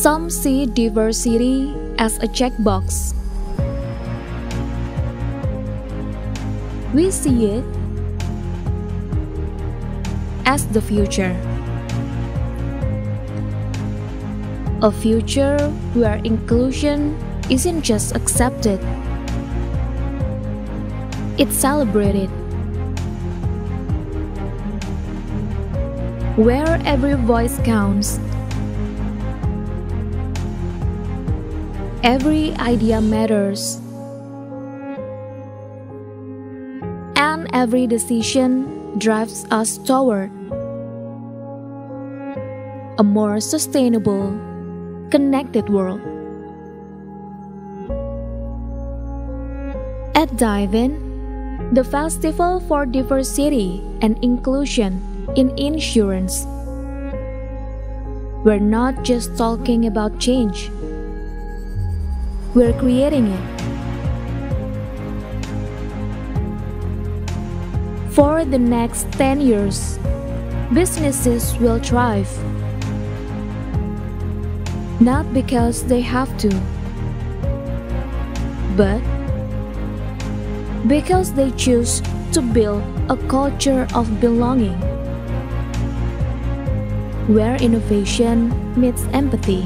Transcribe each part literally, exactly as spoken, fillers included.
Some see diversity as a checkbox. We see it as the future. A future where inclusion isn't just accepted, it's celebrated. Where every voice counts, every idea matters, and every decision drives us toward a more sustainable, connected world. At Dive In, the Festival for Diversity and Inclusion in Insurance, we're not just talking about change, we're creating it. For the next ten years, businesses will thrive, not because they have to, but because they choose to build a culture of belonging, where innovation meets empathy.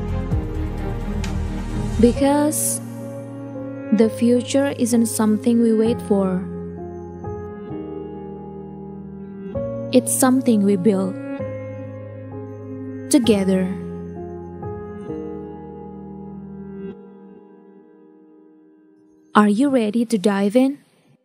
Because the future isn't something we wait for, it's something we build together. Are you ready to dive in?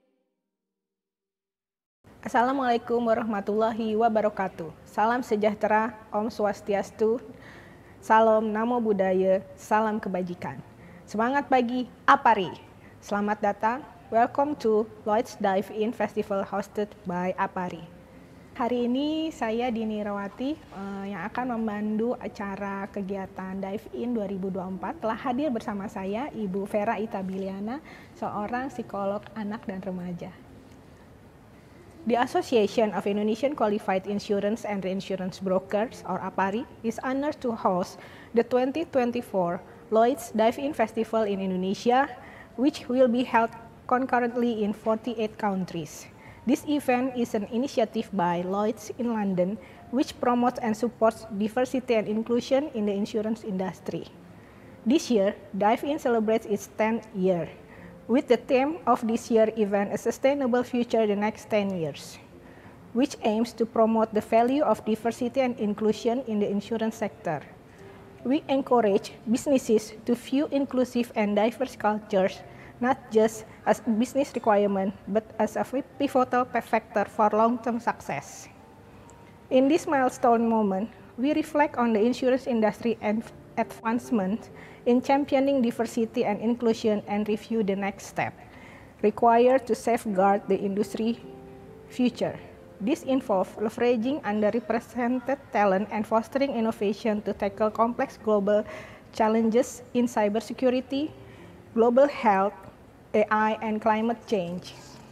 Assalamualaikum warahmatullahi wabarakatuh. Salam sejahtera, Om Swastiastu, Salam Namo Buddhaya, salam kebajikan. Semangat pagi, Apari. Selamat datang, welcome to Lloyd's Dive In Festival hosted by Apari. Hari ini saya Dini Rawati uh, yang akan memandu acara kegiatan Dive In dua ribu dua puluh empat. Telah hadir bersama saya Ibu Vera Itabiliana, seorang psikolog anak dan remaja. The Association of Indonesian Qualified Insurance and Reinsurance Brokers, or APARI, is honored to host the twenty twenty-four Lloyd's Dive In Festival in Indonesia, which will be held concurrently in forty-eight countries. This event is an initiative by Lloyd's in London, which promotes and supports diversity and inclusion in the insurance industry. This year, Dive In celebrates its tenth year, with the theme of this year's event, A Sustainable Future the Next ten years, which aims to promote the value of diversity and inclusion in the insurance sector. We encourage businesses to view inclusive and diverse cultures not just as a business requirement, but as a pivotal factor for long-term success. In this milestone moment, we reflect on the insurance industry and advancement in championing diversity and inclusion and review the next step required to safeguard the industry future. This involves leveraging underrepresented talent and fostering innovation to tackle complex global challenges in cybersecurity, global health, A I, and climate change.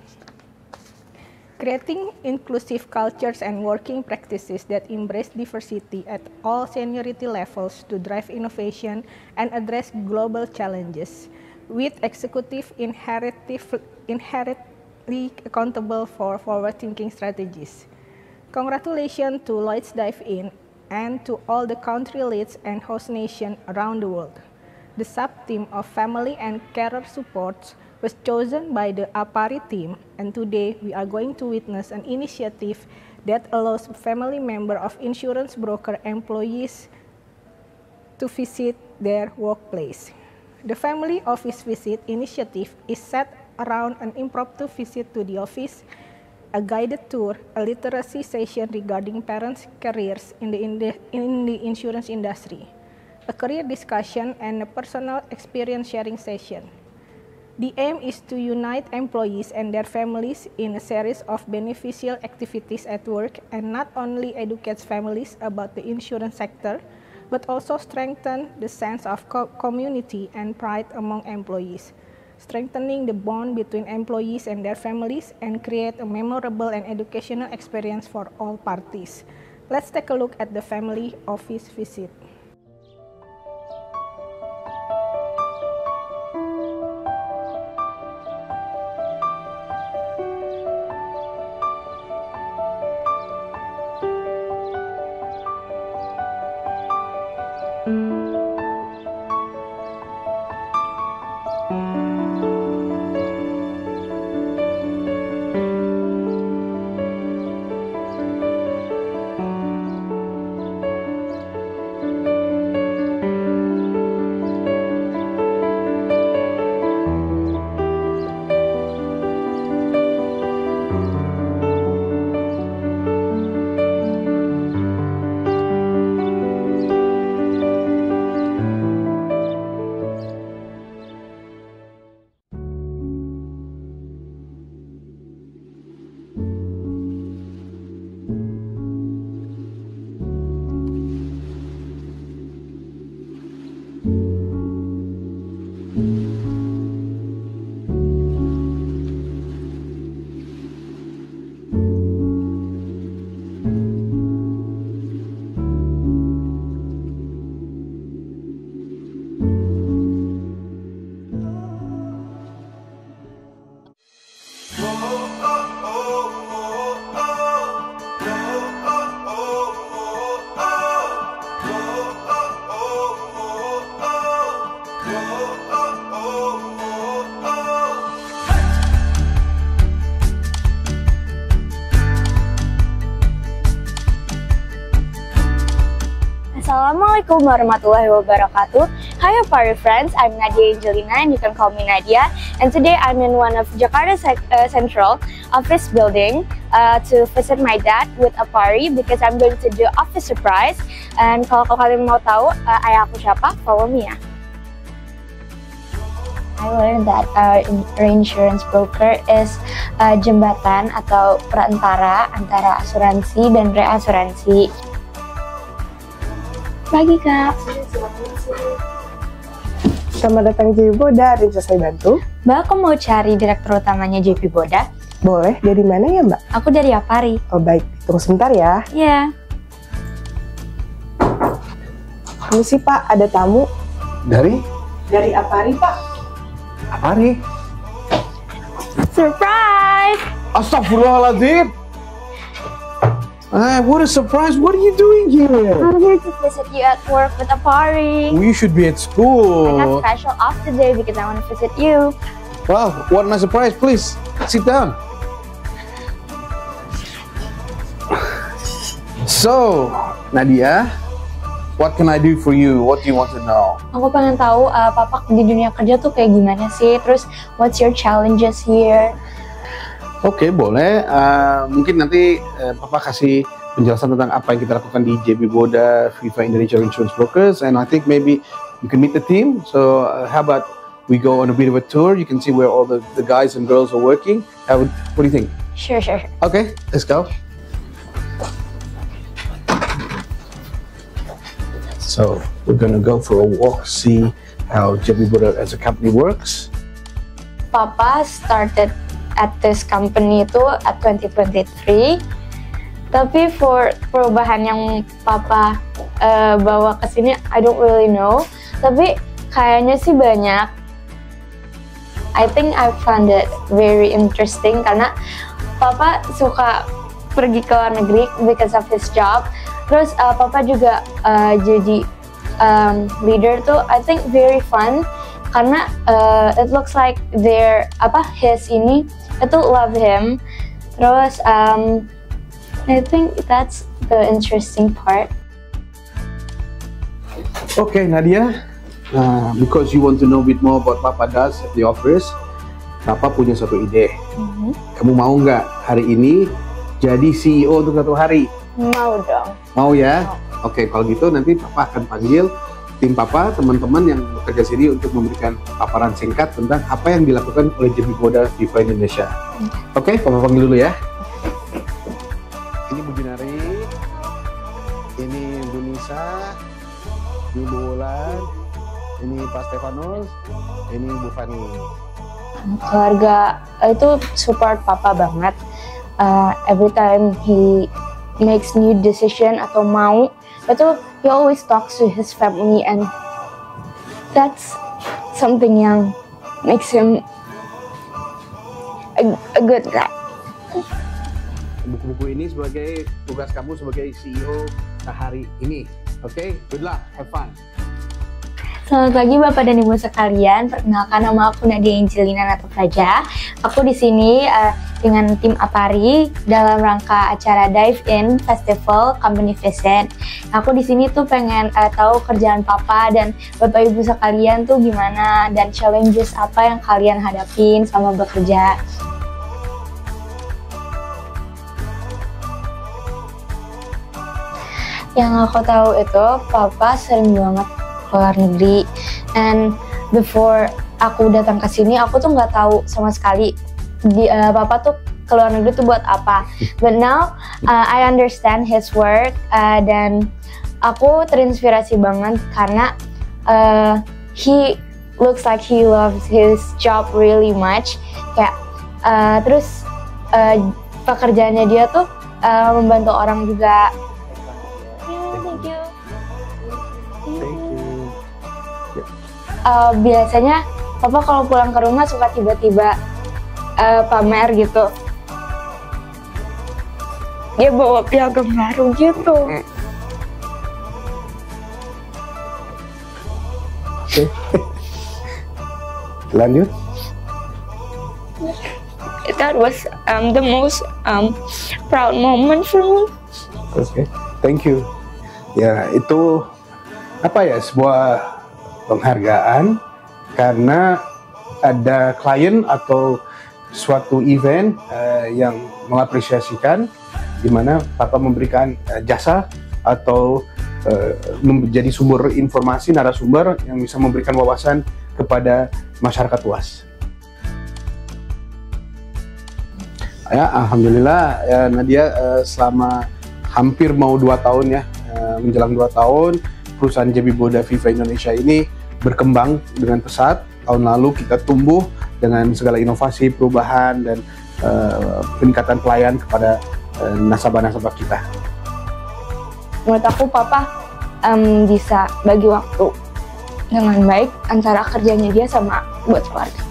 Creating inclusive cultures and working practices that embrace diversity at all seniority levels to drive innovation and address global challenges, with executive inherently accountable for forward-thinking strategies. Congratulations to Lloyd's Dive In and to all the country leads and host nations around the world. The sub-theme of family and carer supports was chosen by the APARI team, and today we are going to witness an initiative that allows family member of insurance broker employees to visit their workplace. The Family Office Visit initiative is set around an impromptu visit to the office, a guided tour, a literacy session regarding parents' careers in the, in the, in the insurance industry, a career discussion, and a personal experience sharing session. The aim is to unite employees and their families in a series of beneficial activities at work and not only educate families about the insurance sector, but also strengthen the sense of co community and pride among employees, strengthening the bond between employees and their families and create a memorable and educational experience for all parties. Let's take a look at the family office visit. Assalamualaikum warahmatullahi wabarakatuh. Hi Apari friends, I'm Nadia Angelina and you can call me Nadia. And today I'm in one of Jakarta uh, Central office building uh, to visit my dad with Apari because I'm going to do office surprise. And kalau kalian mau tahu uh, ayah aku siapa, follow me ya. I learned that uh, reinsurance broker is uh, jembatan atau perantara antara asuransi dan reasuransi. Pagi Kak. Selamat datang J P Boda, ada yang bisa saya bantu? Mbak, aku mau cari direktur utamanya J P Boda. Boleh, dari mana ya Mbak? Aku dari Apari. Oh baik, tunggu sebentar ya. Iya. Ini sih Pak, ada tamu. Dari? Dari Apari Pak. Apari? Surprise! Astaghfirullahaladzim! Ah, what a surprise! What are you doing here? I'm here to visit you at work with Apari. You should be at I school. got special off today because I want to visit you. Wow, what a nice surprise! Please, sit down. So, Nadia, what can I do for you? What do you want to know? Aku pengen tahu uh, papa di dunia kerja tuh kayak gimana sih? Terus, what's your challenges here? Oke, okay, boleh. Uh, mungkin nanti uh, Papa kasih penjelasan tentang apa yang kita lakukan di J P Boda Viva Indonesia Insurance Brokers, and I think maybe you can meet the team. So, uh, how about we go on a bit of a tour? You can see where all the, the guys and girls are working. Uh, what, what do you think? Sure, sure. Okay, let's go. So we're gonna go for a walk, see how J P Boda as a company works. Papa started at this company itu at twenty twenty-three. Tapi for perubahan yang Papa uh, bawa ke sini, I don't really know. Tapi kayaknya sih banyak. I think I found it very interesting karena Papa suka pergi ke luar negeri because of his job. Terus uh, Papa juga uh, jadi um, leader tuh, I think very fun karena uh, it looks like their apa his ini itu love him. Terus um, I think that's the interesting part. Okay, Nadia, uh, because you want to know a bit more about Papa does at the office, Papa punya satu ide. Mm-hmm. Kamu mau nggak hari ini jadi C E O untuk satu hari? Mau dong. Mau ya? Mau. Oke, kalau gitu nanti Papa akan panggil tim Papa, teman-teman yang bekerja sini untuk memberikan paparan singkat tentang apa yang dilakukan oleh J P Boda Viva Indonesia. Oke, Papa panggil dulu ya. Ini Bu Junari, ini Bu Nisa, ini Bu Wulan, ini Pak Stefanus, ini Bu Fani. Keluarga itu support Papa banget. Uh, every time he makes new decision atau mau itu he always talks to his family and that's something yang makes him a, a good guy. Buku-buku ini sebagai tugas kamu sebagai C E O sehari ini. Oke, okay? Good luck, have fun. Selamat pagi Bapak dan Ibu sekalian. Perkenalkan, nama aku Nadia Angelina Nata Praja. Aku di sini uh, dengan tim Apari dalam rangka acara Dive In Festival Company Visit. Aku di sini tuh pengen uh, tahu kerjaan Papa dan Bapak Ibu sekalian tuh gimana dan challenges apa yang kalian hadapin selama bekerja. Yang aku tahu itu Papa sering banget keluar negeri, and before aku datang ke sini aku tuh nggak tahu sama sekali di, uh, Papa tuh keluar negeri tuh buat apa. But now uh, I understand his work uh, dan aku terinspirasi banget karena uh, he looks like he loves his job really much. Kayak uh, terus uh, pekerjaannya dia tuh uh, membantu orang juga. Yeah, thank you. Uh, biasanya Papa kalau pulang ke rumah suka tiba-tiba uh, pamer gitu. Dia bawa piagam baru gitu. Oke. Lanjut. That was um, the most um, proud moment for me. Oke, okay. Thank you. Ya, itu apa ya, sebuah penghargaan karena ada klien atau suatu event uh, yang mengapresiasikan di mana Papa memberikan uh, jasa atau uh, menjadi sumber informasi, narasumber yang bisa memberikan wawasan kepada masyarakat luas. Ya, alhamdulillah ya, Nadia, uh, selama hampir mau dua tahun ya, uh, menjelang dua tahun, perusahaan J B Boda Viva Indonesia ini berkembang dengan pesat. Tahun lalu kita tumbuh dengan segala inovasi, perubahan, dan uh, peningkatan pelayan kepada uh, nasabah-nasabah kita. Menurut aku Papa um, bisa bagi waktu dengan baik antara kerjanya dia sama buat keluarga.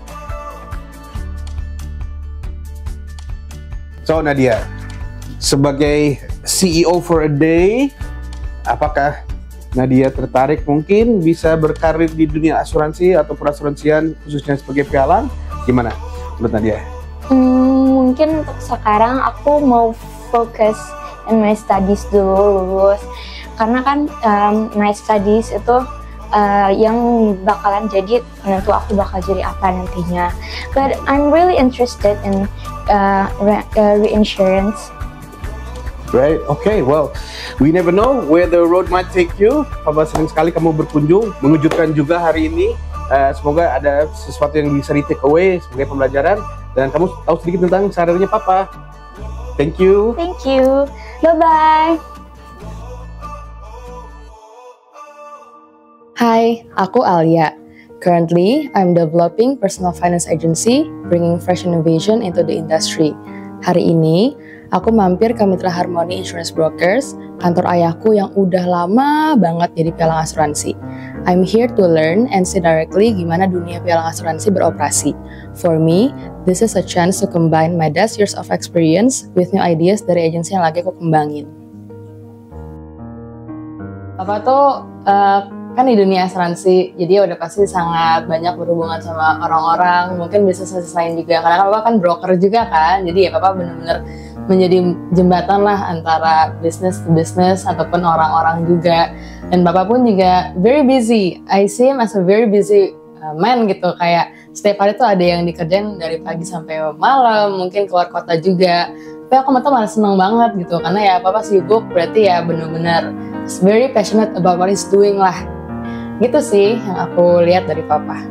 So Nadia, sebagai C E O for a day, apakah Nadia tertarik mungkin bisa berkarir di dunia asuransi atau perasuransian khususnya sebagai pialang? Gimana menurut Nadia? Hmm, mungkin untuk sekarang aku mau fokus in my studies dulu, lulus. Karena kan um, my studies itu uh, yang bakalan jadi penentu aku bakal jadi apa nantinya. But I'm really interested in uh, re uh, reinsurance. Right, okay, well, we never know where the road might take you. Papa senang sekali kamu berkunjung, mengejutkan juga hari ini. Uh, semoga ada sesuatu yang bisa di take away sebagai pembelajaran dan kamu tahu sedikit tentang karirnya Papa. Thank you. Thank you. Bye-bye. Hi, aku Alia. Currently, I'm developing personal finance agency, bringing fresh innovation into the industry. Hari ini, aku mampir ke Mitra Harmony Insurance Brokers, kantor ayahku yang udah lama banget jadi pialang asuransi. I'm here to learn and see directly gimana dunia pialang asuransi beroperasi. For me, this is a chance to combine my dad's years of experience with new ideas dari agensi yang lagi aku kembangin. Papa tuh uh, kan di dunia asuransi, jadi udah pasti sangat banyak berhubungan sama orang-orang, mungkin bisnis lain juga, karena Papa kan broker juga kan, jadi ya Papa bener-bener menjadi jembatan lah antara bisnis ke bisnis ataupun orang-orang juga. Dan Bapak pun juga very busy. I see him as a very busy uh, man gitu, kayak setiap hari tuh ada yang dikerjain dari pagi sampai malam, mungkin keluar kota juga. Tapi aku tuh malah seneng banget gitu, karena ya Papa sibuk berarti ya bener-bener very passionate about what he's doing lah. Gitu sih yang aku lihat dari Papa.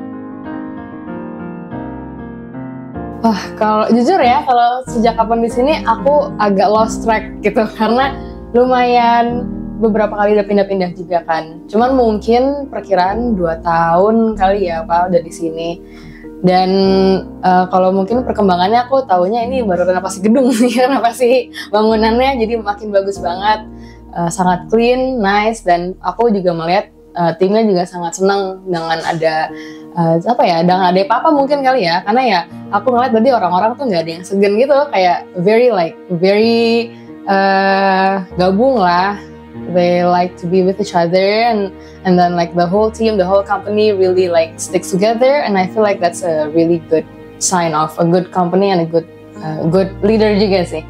Wah, kalau jujur ya, kalau sejak kapan di sini aku agak lost track gitu, karena lumayan beberapa kali udah pindah-pindah juga kan. Cuman mungkin perkiraan dua tahun kali ya Pak udah di sini. Dan uh, kalau mungkin perkembangannya aku taunya ini baru renovasi gedung sih, renovasi bangunannya jadi makin bagus banget, uh, sangat clean, nice, dan aku juga melihat uh, timnya juga sangat senang dengan ada uh, apa ya, dengan ada Papa mungkin kali ya, karena ya aku ngeliat tadi orang-orang tuh nggak ada yang segan gitu, kayak very like very uh, gabung lah. They like to be with each other, and and then like the whole team, the whole company really like sticks together, and I feel like that's a really good sign of a good company and a good uh, good leader juga sih.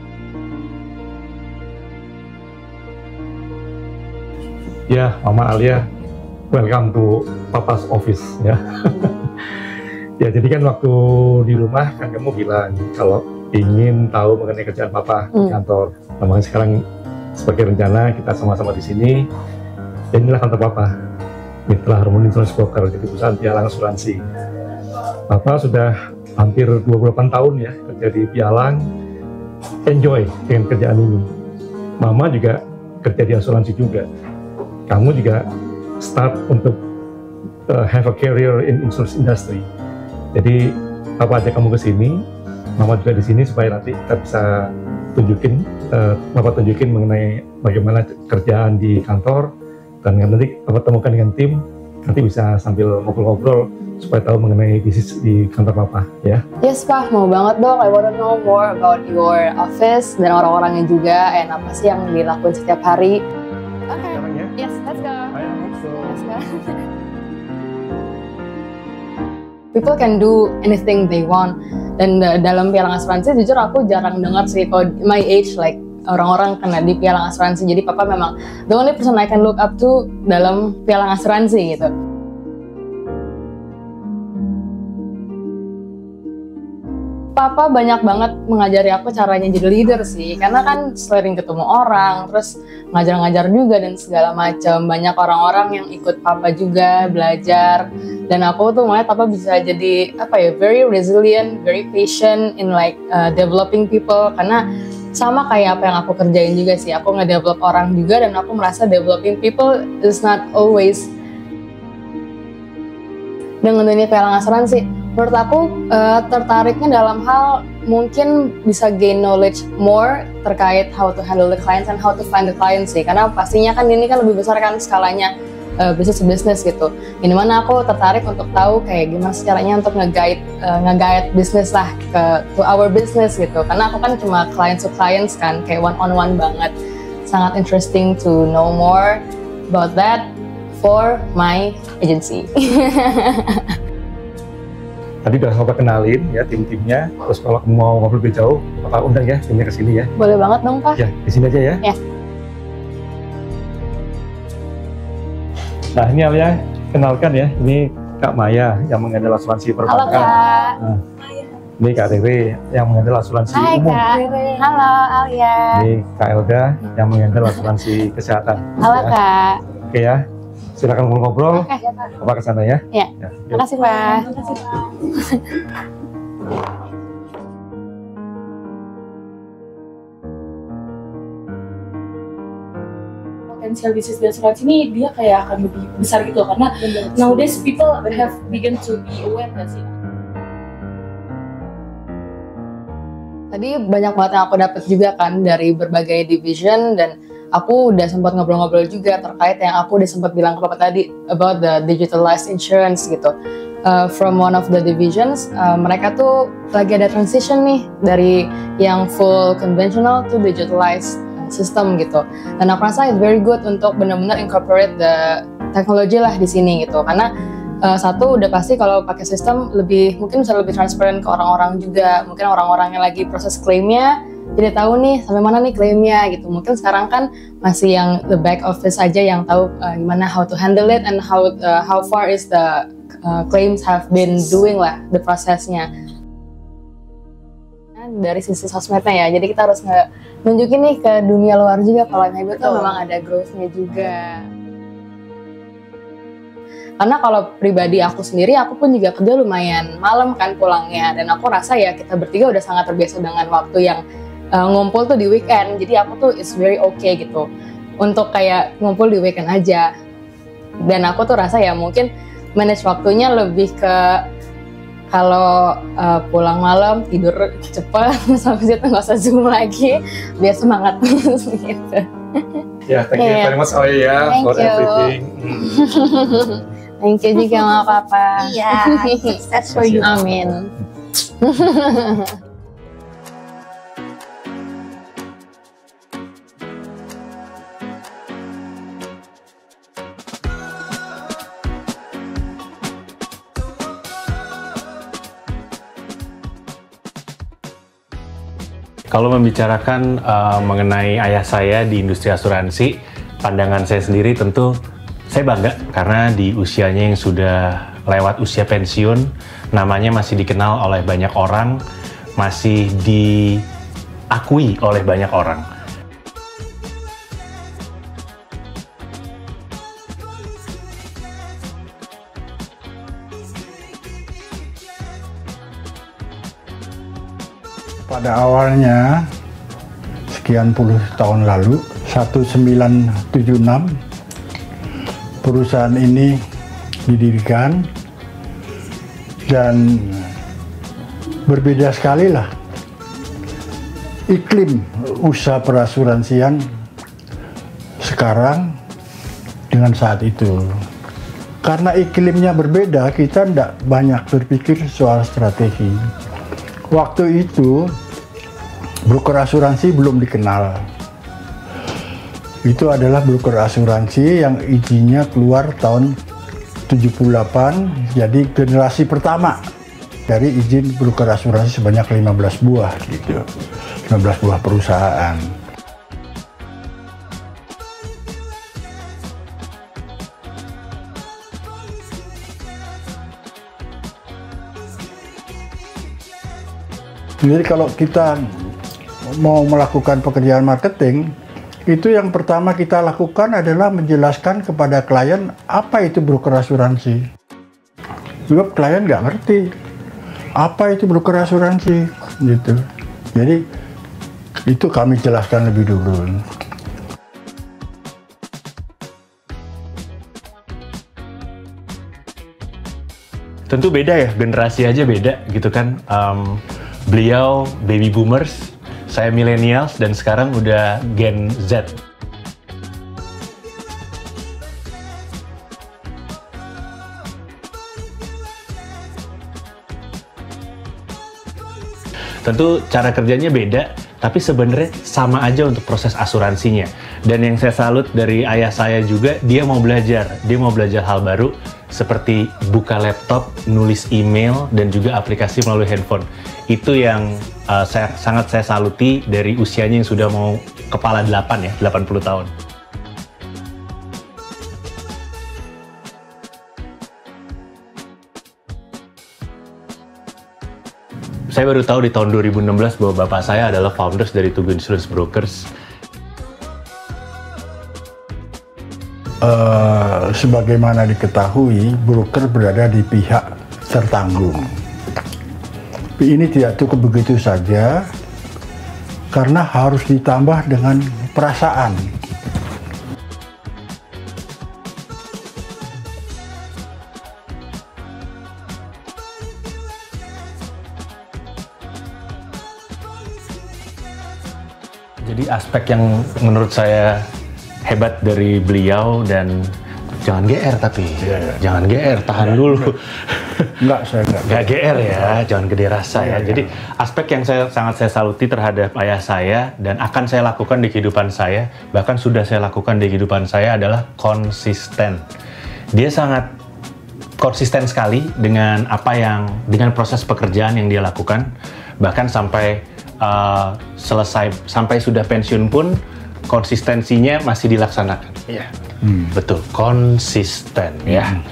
Ya, Mama Alia, welcome to Papa's office ya. Ya, jadi kan waktu di rumah kan kamu bilang kalau ingin tahu mengenai kerjaan Papa di kantor. Nah, makanya sekarang sebagai rencana kita sama-sama di sini. Dan inilah kantor Papa, Mitra Harmony Insurance Broker, jadi perusahaan pialang asuransi. Papa sudah hampir dua puluh delapan tahun ya kerja di pialang, enjoy dengan kerjaan ini. Mama juga kerja di asuransi juga. Kamu juga start untuk uh, have a career in insurance industry. Jadi Papa ajak kamu ke sini, Mama juga di sini supaya nanti kita bisa tunjukin, uh, Bapak tunjukin mengenai bagaimana kerjaan di kantor, dan nanti Bapak temukan dengan tim, nanti bisa sambil ngobrol-ngobrol supaya tahu mengenai bisnis di kantor Papa, ya. Yes Pak, mau banget dong. I wanna know more about your office dan orang-orangnya juga, and apa sih yang dilakukan setiap hari. Oke, okay. Ya? Yes, let's go. I hope so. Let's go. People can do anything they want. Dan uh, dalam pialang asuransi jujur aku jarang dengar sih, kalau my age like orang-orang kena di pialang asuransi. Jadi papa memang the only person I can look up to dalam pialang asuransi gitu. Papa banyak banget mengajari aku caranya jadi leader sih, karena kan sering ketemu orang, terus ngajar-ngajar juga dan segala macam. Banyak orang-orang yang ikut papa juga belajar, dan aku tuh melihat papa bisa jadi apa ya, very resilient, very patient in like uh, developing people. Karena sama kayak apa yang aku kerjain juga sih, aku nge-develop orang juga, dan aku merasa developing people is not always dengan dunia pialang asuransi. Menurut aku uh, tertariknya dalam hal mungkin bisa gain knowledge more terkait how to handle the clients and how to find the clients sih, karena pastinya kan ini kan lebih besar kan skalanya uh, business to business gitu. Ini mana aku tertarik untuk tahu kayak gimana caranya untuk nge-guide uh, nge-guide bisnis lah ke to our business gitu, karena aku kan cuma clients to clients kan, kayak one on one banget. Sangat interesting to know more about that for my agency. Tadi udah Papa kenalin ya tim-timnya, terus kalau mau ngobrol lebih jauh, Papa undang ya timnya ke sini ya. Boleh banget dong, Pak. Ya, di sini aja ya. Ya. Nah, ini Alia, kenalkan ya, ini Kak Maya yang mengendal asuransi perbankan. Halo, Kak. Nah, ini Kak Rere yang mengendal asuransi Hai, umum. Kak. Halo, Alia. Ini Kak Elga yang mengendal asuransi kesehatan. Halo, ya. Kak. Oke ya, silakan ngobrol-ngobrol. Oke. Papa ke sana ya. Ya. Ya, Terima kasih, Pak. Potensial bisnis di asuransi ini dia kayak akan lebih besar gitu karena nowadays people have begun to be aware nggak sih? Tadi banyak banget yang aku dapat juga kan dari berbagai division, dan aku udah sempat ngobrol-ngobrol juga terkait yang aku udah sempat bilang ke Papa tadi about the digitalized insurance gitu. Uh, from one of the divisions, uh, mereka tuh lagi ada transition nih dari yang full conventional to digitalized system gitu. Dan aku rasa it's very good untuk benar-benar incorporate the teknologi lah di sini gitu. Karena uh, satu udah pasti kalau pakai sistem lebih mungkin bisa lebih transparan ke orang-orang juga. Mungkin orang-orang yang lagi proses klaimnya jadi tahu nih sampai mana nih klaimnya gitu. Mungkin sekarang kan masih yang the back office aja yang tahu uh, gimana how to handle it and how uh, how far is the uh, claims have been doing lah the prosesnya. Dari sisi sosmednya ya, jadi kita harus nge nunjukin nih ke dunia luar juga kalau Maybe tuh memang ada growth-nya juga. Karena kalau pribadi aku sendiri, aku pun juga kerja lumayan malam kan pulangnya, dan aku rasa ya kita bertiga udah sangat terbiasa dengan waktu yang uh, ngumpul tuh di weekend. Jadi aku tuh it's very okay gitu untuk kayak ngumpul di weekend aja. Dan aku tuh rasa ya mungkin manage waktunya lebih ke kalau uh, pulang malam tidur cepet, sampai situ nggak usah zoom lagi, biar semangat terus gitu. Ya, thank you Yeah. very much Alia ya Thank for you. everything. Thank you juga sama Papa. Iya, success for you. Amin. Kalau membicarakan uh, mengenai ayah saya di industri asuransi, pandangan saya sendiri tentu saya bangga karena di usianya yang sudah lewat usia pensiun, namanya masih dikenal oleh banyak orang, masih diakui oleh banyak orang. Pada awalnya, sekian puluh tahun lalu, seribu sembilan ratus tujuh puluh enam, perusahaan ini didirikan dan berbeda sekali lah iklim usaha perasuransian sekarang dengan saat itu. Karena iklimnya berbeda, kita tidak banyak berpikir soal strategi. Waktu itu, broker asuransi belum dikenal. Itu adalah broker asuransi yang izinnya keluar tahun tujuh puluh delapan, jadi generasi pertama dari izin broker asuransi sebanyak lima belas buah gitu. lima belas buah perusahaan. Jadi kalau kita mau melakukan pekerjaan marketing, itu yang pertama kita lakukan adalah menjelaskan kepada klien apa itu broker asuransi. Sebab klien nggak ngerti apa itu broker asuransi, gitu. Jadi itu kami jelaskan lebih dulu. Tentu beda ya, generasi aja beda gitu kan. Um, beliau baby boomers, saya millennials, dan sekarang udah Gen Z. Tentu cara kerjanya beda, tapi sebenarnya sama aja untuk proses asuransinya. Dan yang saya salut dari ayah saya juga, dia mau belajar, dia mau belajar hal baru seperti buka laptop, nulis email, dan juga aplikasi melalui handphone. Itu yang uh, saya, sangat saya saluti dari usianya yang sudah mau kepala delapan ya, delapan puluh tahun. Saya baru tahu di tahun dua ribu enam belas bahwa bapak saya adalah founders dari Tugu Insurance Brokers. Uh, sebagaimana diketahui, broker berada di pihak tertanggung. Tapi ini tidak cukup begitu saja, karena harus ditambah dengan perasaan. Jadi aspek yang menurut saya hebat dari beliau, dan jangan G R tapi ya, ya. jangan G R, tahan ya, dulu. Enggak, saya enggak. Enggak G R ya, jangan gede rasa ya. ya. Jadi aspek yang saya sangat saya saluti terhadap ayah saya dan akan saya lakukan di kehidupan saya, bahkan sudah saya lakukan di kehidupan saya, adalah konsisten. Dia sangat konsisten sekali dengan apa yang dengan proses pekerjaan yang dia lakukan, bahkan sampai uh, selesai sampai sudah pensiun pun konsistensinya masih dilaksanakan. Iya. Hmm. Betul, konsisten ya. Hmm.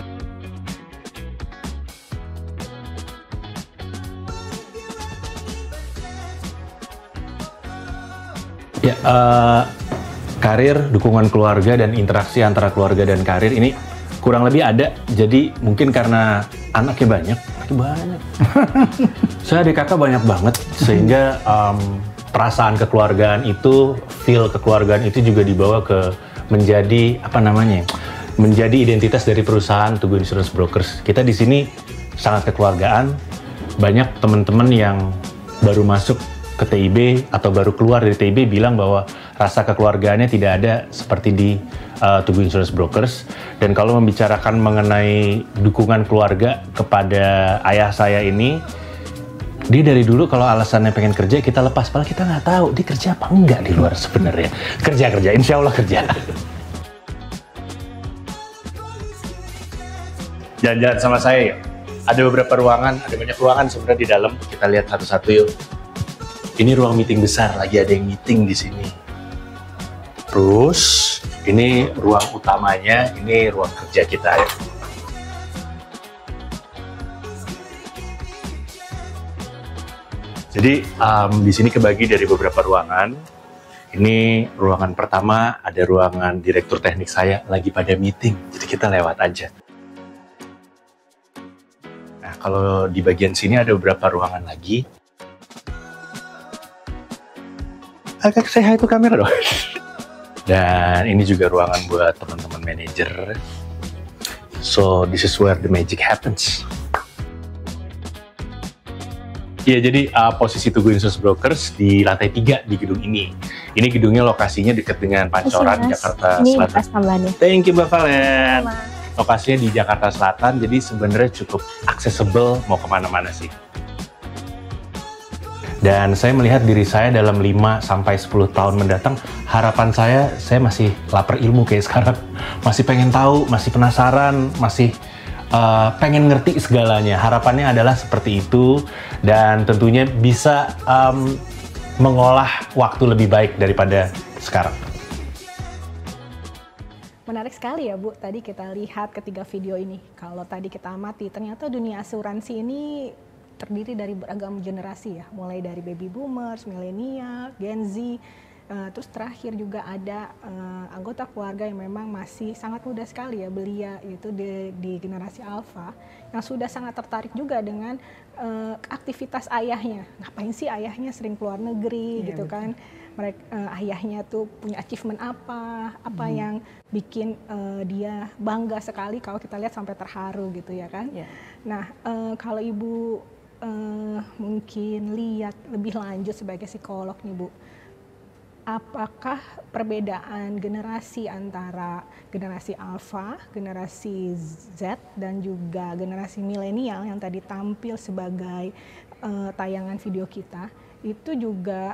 Ya, uh, karir, dukungan keluarga, dan interaksi antara keluarga dan karir ini kurang lebih ada. Jadi mungkin karena anaknya banyak, anaknya banyak. Saya adik kakak banyak banget, sehingga um, perasaan kekeluargaan itu, feel kekeluargaan itu juga dibawa ke menjadi apa namanya, menjadi identitas dari perusahaan Tugu Insurance Brokers. Kita di sini sangat kekeluargaan. Banyak teman-teman yang baru masuk ke T I B atau baru keluar dari T I B bilang bahwa rasa kekeluargaannya tidak ada seperti di uh, Tugu Insurance Brokers. Dan kalau membicarakan mengenai dukungan keluarga kepada ayah saya ini, dia dari dulu kalau alasannya pengen kerja kita lepas, padahal kita nggak tahu dia kerja apa enggak di luar sebenarnya. Kerja kerja, insya Allah kerja. Jalan-jalan sama saya yuk. Ada beberapa ruangan, ada banyak ruangan sebenarnya di dalam. Kita lihat satu-satu yuk. Ini ruang meeting besar, lagi ada yang meeting di sini. Terus ini ruang utamanya, ini ruang kerja kita ya. Jadi um, di sini kebagi dari beberapa ruangan. Ini ruangan pertama, ada ruangan direktur teknik saya lagi pada meeting, jadi kita lewat aja. Nah, kalau di bagian sini ada beberapa ruangan lagi. Agak saya itu kamera dong. Dan ini juga ruangan buat teman-teman manajer. So this is where the magic happens. Ya, jadi uh, posisi Tugu Insurance Brokers di lantai tiga di gedung ini. Ini gedungnya lokasinya dekat dengan Pancoran, Masih, Jakarta ini Selatan. Tambahannya. Thank you, Mbak Valen. Lokasinya di Jakarta Selatan, jadi sebenarnya cukup accessible mau kemana-mana sih. Dan saya melihat diri saya dalam lima sampai sepuluh tahun mendatang, harapan saya, saya masih lapar ilmu kayak sekarang. Masih pengen tahu, masih penasaran, masih Uh, pengen ngerti segalanya. Harapannya adalah seperti itu, dan tentunya bisa um, mengolah waktu lebih baik daripada sekarang. Menarik sekali ya Bu, tadi kita lihat ketiga video ini. Kalau tadi kita amati, ternyata dunia asuransi ini terdiri dari beragam generasi ya, mulai dari baby boomers, milenial, Gen Z. Uh, terus terakhir juga ada uh, anggota keluarga yang memang masih sangat muda sekali ya, belia itu di, di generasi alfa yang sudah sangat tertarik juga dengan uh, aktivitas ayahnya. Ngapain sih ayahnya sering keluar negeri ya, gitu betul. kan? Mereka uh, ayahnya tuh punya achievement apa, apa Hmm. yang bikin uh, dia bangga sekali kalau kita lihat sampai terharu gitu ya kan? Ya. Nah uh, kalau ibu uh, mungkin lihat lebih lanjut sebagai psikolog nih Bu. Apakah perbedaan generasi antara generasi alfa, generasi Z, dan juga generasi milenial yang tadi tampil sebagai uh, tayangan video kita, itu juga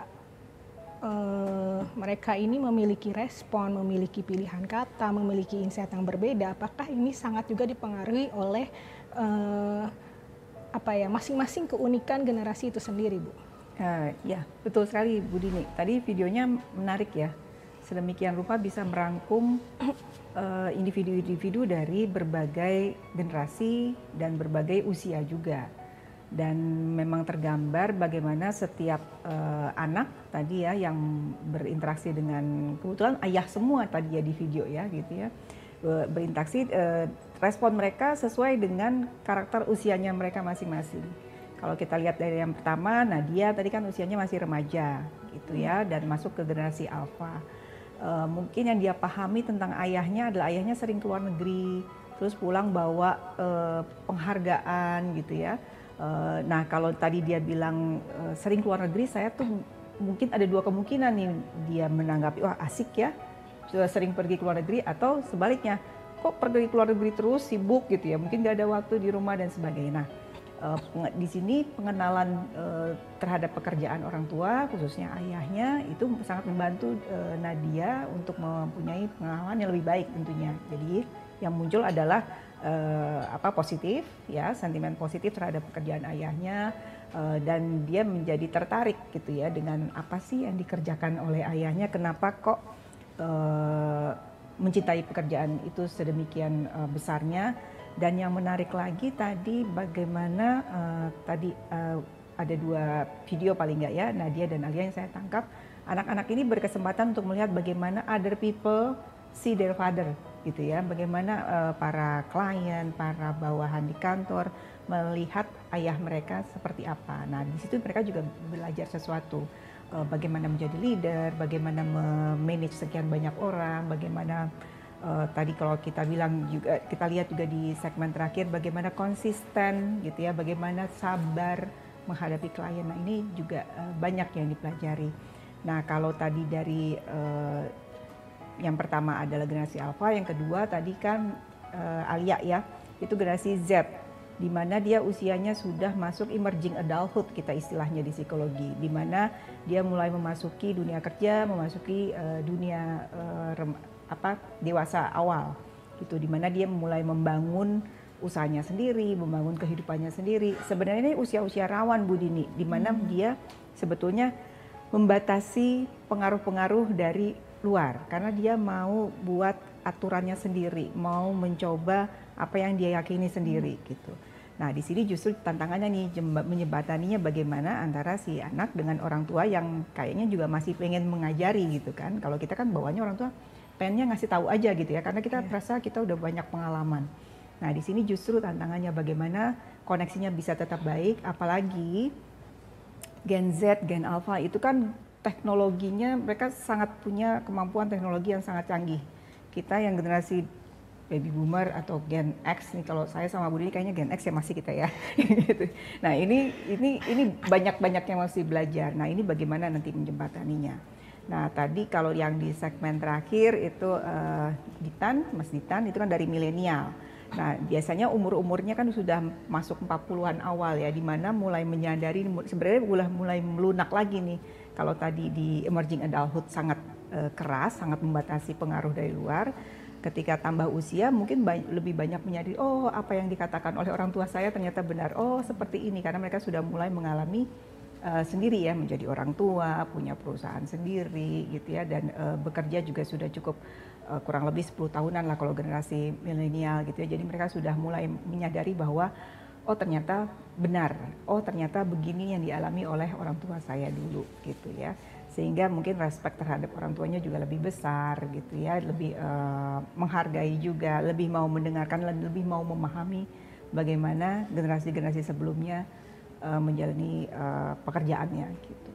uh, mereka ini memiliki respon, memiliki pilihan kata, memiliki insight yang berbeda. Apakah ini sangat juga dipengaruhi oleh uh, apa ya, masing-masing keunikan generasi itu sendiri, Bu? Uh, ya, betul sekali Bu Dini. Tadi videonya menarik ya. Sedemikian rupa bisa merangkum uh, individu-individu dari berbagai generasi dan berbagai usia juga. Dan memang tergambar bagaimana setiap uh, anak tadi ya yang berinteraksi dengan, kebetulan ayah semua tadi ya di video ya gitu ya. Uh, berinteraksi, uh, respon mereka sesuai dengan karakter usianya mereka masing-masing. Kalau kita lihat dari yang pertama, Nadia tadi kan usianya masih remaja gitu ya, dan masuk ke generasi alfa. Uh, mungkin yang dia pahami tentang ayahnya adalah ayahnya sering keluar negeri, terus pulang bawa uh, penghargaan gitu ya. Uh, nah kalau tadi dia bilang uh, sering keluar negeri, saya tuh mungkin ada dua kemungkinan nih, dia menanggapi wah asik ya, sudah sering pergi keluar negeri, atau sebaliknya kok pergi keluar negeri terus sibuk gitu ya, mungkin gak ada waktu di rumah dan sebagainya. Nah, Uh, di sini pengenalan uh, terhadap pekerjaan orang tua, khususnya ayahnya, itu sangat membantu uh, Nadia untuk mempunyai pengalaman yang lebih baik tentunya. Jadi yang muncul adalah uh, apa positif ya, sentimen positif terhadap pekerjaan ayahnya, uh, dan dia menjadi tertarik gitu ya dengan apa sih yang dikerjakan oleh ayahnya, kenapa kok uh, mencintai pekerjaan itu sedemikian uh, besarnya. Dan yang menarik lagi tadi bagaimana uh, tadi uh, ada dua video paling nggak ya, Nadia dan Alia yang saya tangkap, anak-anak ini berkesempatan untuk melihat bagaimana other people see their father gitu ya, bagaimana uh, para klien, para bawahan di kantor melihat ayah mereka seperti apa. Nah di situ mereka juga belajar sesuatu, uh, bagaimana menjadi leader, bagaimana memanage sekian banyak orang, bagaimana Uh, tadi kalau kita bilang juga, kita lihat juga di segmen terakhir bagaimana konsisten gitu ya, bagaimana sabar menghadapi klien. Nah ini juga uh, banyak yang dipelajari. Nah kalau tadi dari uh, yang pertama adalah generasi alfa, yang kedua tadi kan uh, Alia ya, itu generasi Z, di mana dia usianya sudah masuk emerging adulthood kita istilahnya di psikologi, di mana dia mulai memasuki dunia kerja, memasuki uh, dunia uh, rem apa dewasa awal gitu, dimana dia mulai membangun usahanya sendiri, membangun kehidupannya sendiri. Sebenarnya ini usia-usia rawan Bu Dini, dimana hmm. dia sebetulnya membatasi pengaruh-pengaruh dari luar karena dia mau buat aturannya sendiri, mau mencoba apa yang dia yakini sendiri hmm. gitu. Nah di sini justru tantangannya nih menyebataninya bagaimana antara si anak dengan orang tua yang kayaknya juga masih pengen mengajari gitu kan. Kalau kita kan bawanya orang tua pengennya ngasih tahu aja gitu ya, karena kita yeah. merasa kita udah banyak pengalaman. Nah di sini justru tantangannya bagaimana koneksinya bisa tetap baik, apalagi Gen Z, Gen Alpha itu kan teknologinya mereka sangat punya kemampuan teknologi yang sangat canggih. Kita yang generasi baby boomer atau Gen X nih, kalau saya sama Budi kayaknya Gen X ya masih kita ya. gitu. Nah ini ini ini banyak-banyak yang masih belajar. Nah ini bagaimana nanti menjembataninya. Nah tadi kalau yang di segmen terakhir itu uh, Ditan, Mas Ditan itu kan dari milenial. Nah biasanya umur-umurnya kan sudah masuk empat puluhan awal ya, dimana mulai menyadari sebenarnya mulai, mulai melunak lagi nih. Kalau tadi di emerging adulthood sangat uh, keras, sangat membatasi pengaruh dari luar. Ketika tambah usia mungkin ba lebih banyak menyadari, oh apa yang dikatakan oleh orang tua saya ternyata benar, oh seperti ini, karena mereka sudah mulai mengalami Uh, sendiri ya, menjadi orang tua, punya perusahaan sendiri gitu ya, dan uh, bekerja juga sudah cukup uh, kurang lebih sepuluh tahunan lah kalau generasi milenial gitu ya. Jadi mereka sudah mulai menyadari bahwa oh ternyata benar, oh ternyata begini yang dialami oleh orang tua saya dulu gitu ya. Sehingga mungkin respect terhadap orang tuanya juga lebih besar gitu ya, lebih uh, menghargai juga, lebih mau mendengarkan, lebih mau memahami bagaimana generasi-generasi sebelumnya uh, menjalani uh, pekerjaannya gitu.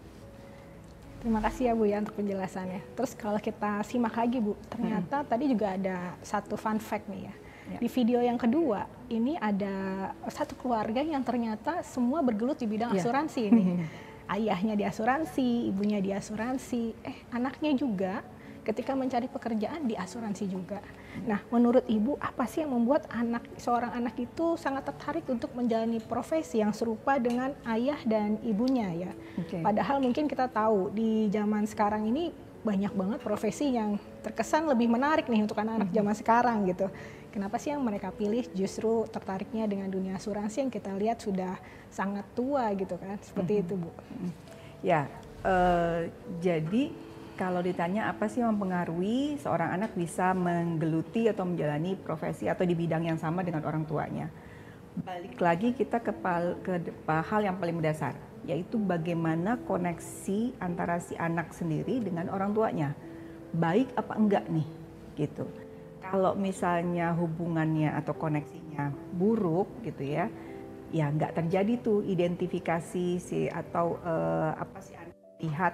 Terima kasih ya Bu ya untuk penjelasannya. Terus kalau kita simak lagi Bu, ternyata hmm. tadi juga ada satu fun fact nih ya. Ya. Di video yang kedua, ini ada satu keluarga yang ternyata semua bergelut di bidang ya. asuransi ini. Ayahnya di asuransi, ibunya di asuransi, eh anaknya juga ketika mencari pekerjaan di asuransi juga. Nah, menurut Ibu apa sih yang membuat anak seorang anak itu sangat tertarik untuk menjalani profesi yang serupa dengan ayah dan ibunya ya? Okay. Padahal mungkin kita tahu di zaman sekarang ini banyak banget profesi yang terkesan lebih menarik nih untuk anak-anak zaman sekarang gitu. Kenapa sih yang mereka pilih justru tertariknya dengan dunia asuransi yang kita lihat sudah sangat tua gitu kan? Seperti mm-hmm. itu Bu. Ya, uh, jadi kalau ditanya apa sih yang mempengaruhi seorang anak bisa menggeluti atau menjalani profesi atau di bidang yang sama dengan orang tuanya. Balik lagi kita ke, pal, ke hal yang paling mendasar, yaitu bagaimana koneksi antara si anak sendiri dengan orang tuanya. Baik apa enggak nih, gitu. Kalau misalnya hubungannya atau koneksinya buruk gitu ya, ya nggak terjadi tuh identifikasi si atau uh, apa sih anak lihat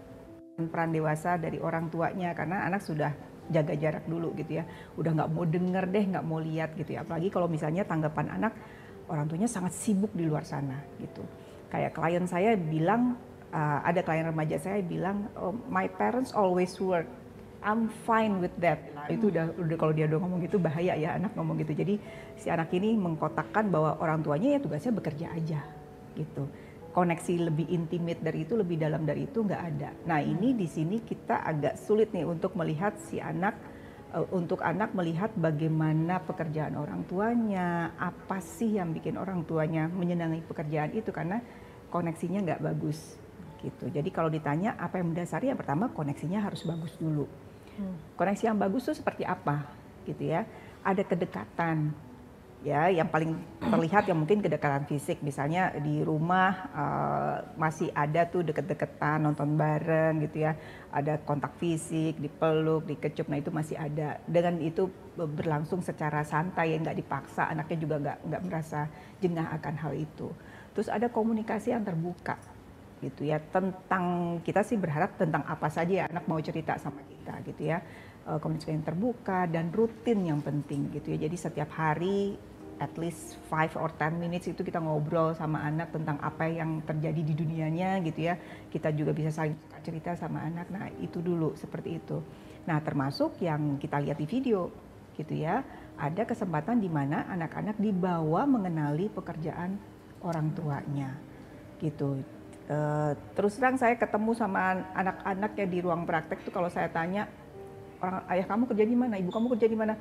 peran dewasa dari orang tuanya, karena anak sudah jaga jarak dulu gitu ya, udah nggak mau denger deh, nggak mau lihat gitu ya. Apalagi kalau misalnya tanggapan anak orang tuanya sangat sibuk di luar sana gitu. Kayak klien saya bilang, uh, ada klien remaja saya bilang, oh, my parents always work. I'm fine with that. Nah, itu udah, udah kalau dia udah ngomong gitu bahaya ya anak ngomong gitu. Jadi si anak ini mengkotakkan bahwa orang tuanya ya tugasnya bekerja aja gitu. Koneksi lebih intimate dari itu, lebih dalam dari itu nggak ada. Nah ini di sini kita agak sulit nih untuk melihat si anak, uh, untuk anak melihat bagaimana pekerjaan orang tuanya, apa sih yang bikin orang tuanya menyenangi pekerjaan itu, karena koneksinya nggak bagus gitu. Jadi kalau ditanya apa yang mendasari, yang pertama koneksinya harus bagus dulu. Koneksi yang bagus itu seperti apa gitu ya, ada kedekatan ya, yang paling terlihat ya mungkin kedekatan fisik, misalnya di rumah uh, masih ada tuh deket-deketan, nonton bareng gitu ya, ada kontak fisik, dipeluk, dikecup, nah itu masih ada. Dengan itu berlangsung secara santai, ya nggak dipaksa, anaknya juga nggak nggak merasa jengah akan hal itu. Terus ada komunikasi yang terbuka gitu ya, tentang, kita sih berharap tentang apa saja ya anak mau cerita sama kita gitu ya, e, komunikasi yang terbuka dan rutin yang penting gitu ya. Jadi setiap hari at least five or ten minutes itu kita ngobrol sama anak tentang apa yang terjadi di dunianya gitu ya, kita juga bisa saling cerita sama anak. Nah itu dulu, seperti itu. Nah termasuk yang kita lihat di video gitu ya, ada kesempatan di mana anak-anak dibawa mengenali pekerjaan orang tuanya gitu. Uh, terus terang saya ketemu sama anak-anak ya di ruang praktek tuh, kalau saya tanya, orang ayah kamu kerja di mana, ibu kamu kerja di mana,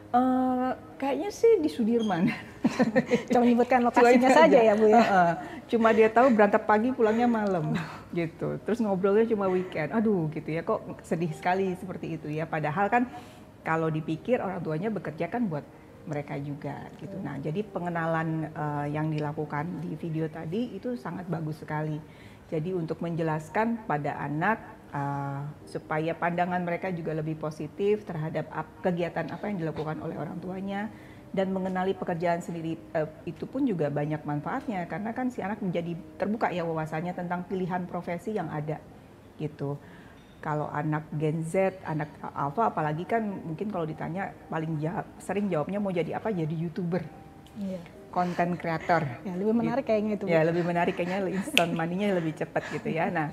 uh, kayaknya sih di Sudirman. Cuma menyebutkan lokasinya saja ya Bu ya. Uh, uh, cuma dia tahu berangkat pagi pulangnya malam gitu. Terus ngobrolnya cuma weekend. Aduh gitu ya, kok sedih sekali seperti itu ya. Padahal kan kalau dipikir orang tuanya bekerja kan buat mereka juga gitu. Nah, jadi pengenalan uh, yang dilakukan di video tadi itu sangat bagus sekali. Jadi untuk menjelaskan pada anak uh, supaya pandangan mereka juga lebih positif terhadap ap, kegiatan apa yang dilakukan oleh orang tuanya, dan mengenali pekerjaan sendiri, uh, itu pun juga banyak manfaatnya, karena kan si anak menjadi terbuka ya wawasannya tentang pilihan profesi yang ada gitu. Kalau anak Gen Z, anak Alpha apalagi kan mungkin kalau ditanya paling jawab, sering jawabnya mau jadi apa, jadi YouTuber, yeah. Content creator. Ya, lebih menarik kayaknya itu. Ya lebih menarik kayaknya, instant money-nya lebih cepat gitu ya. Nah,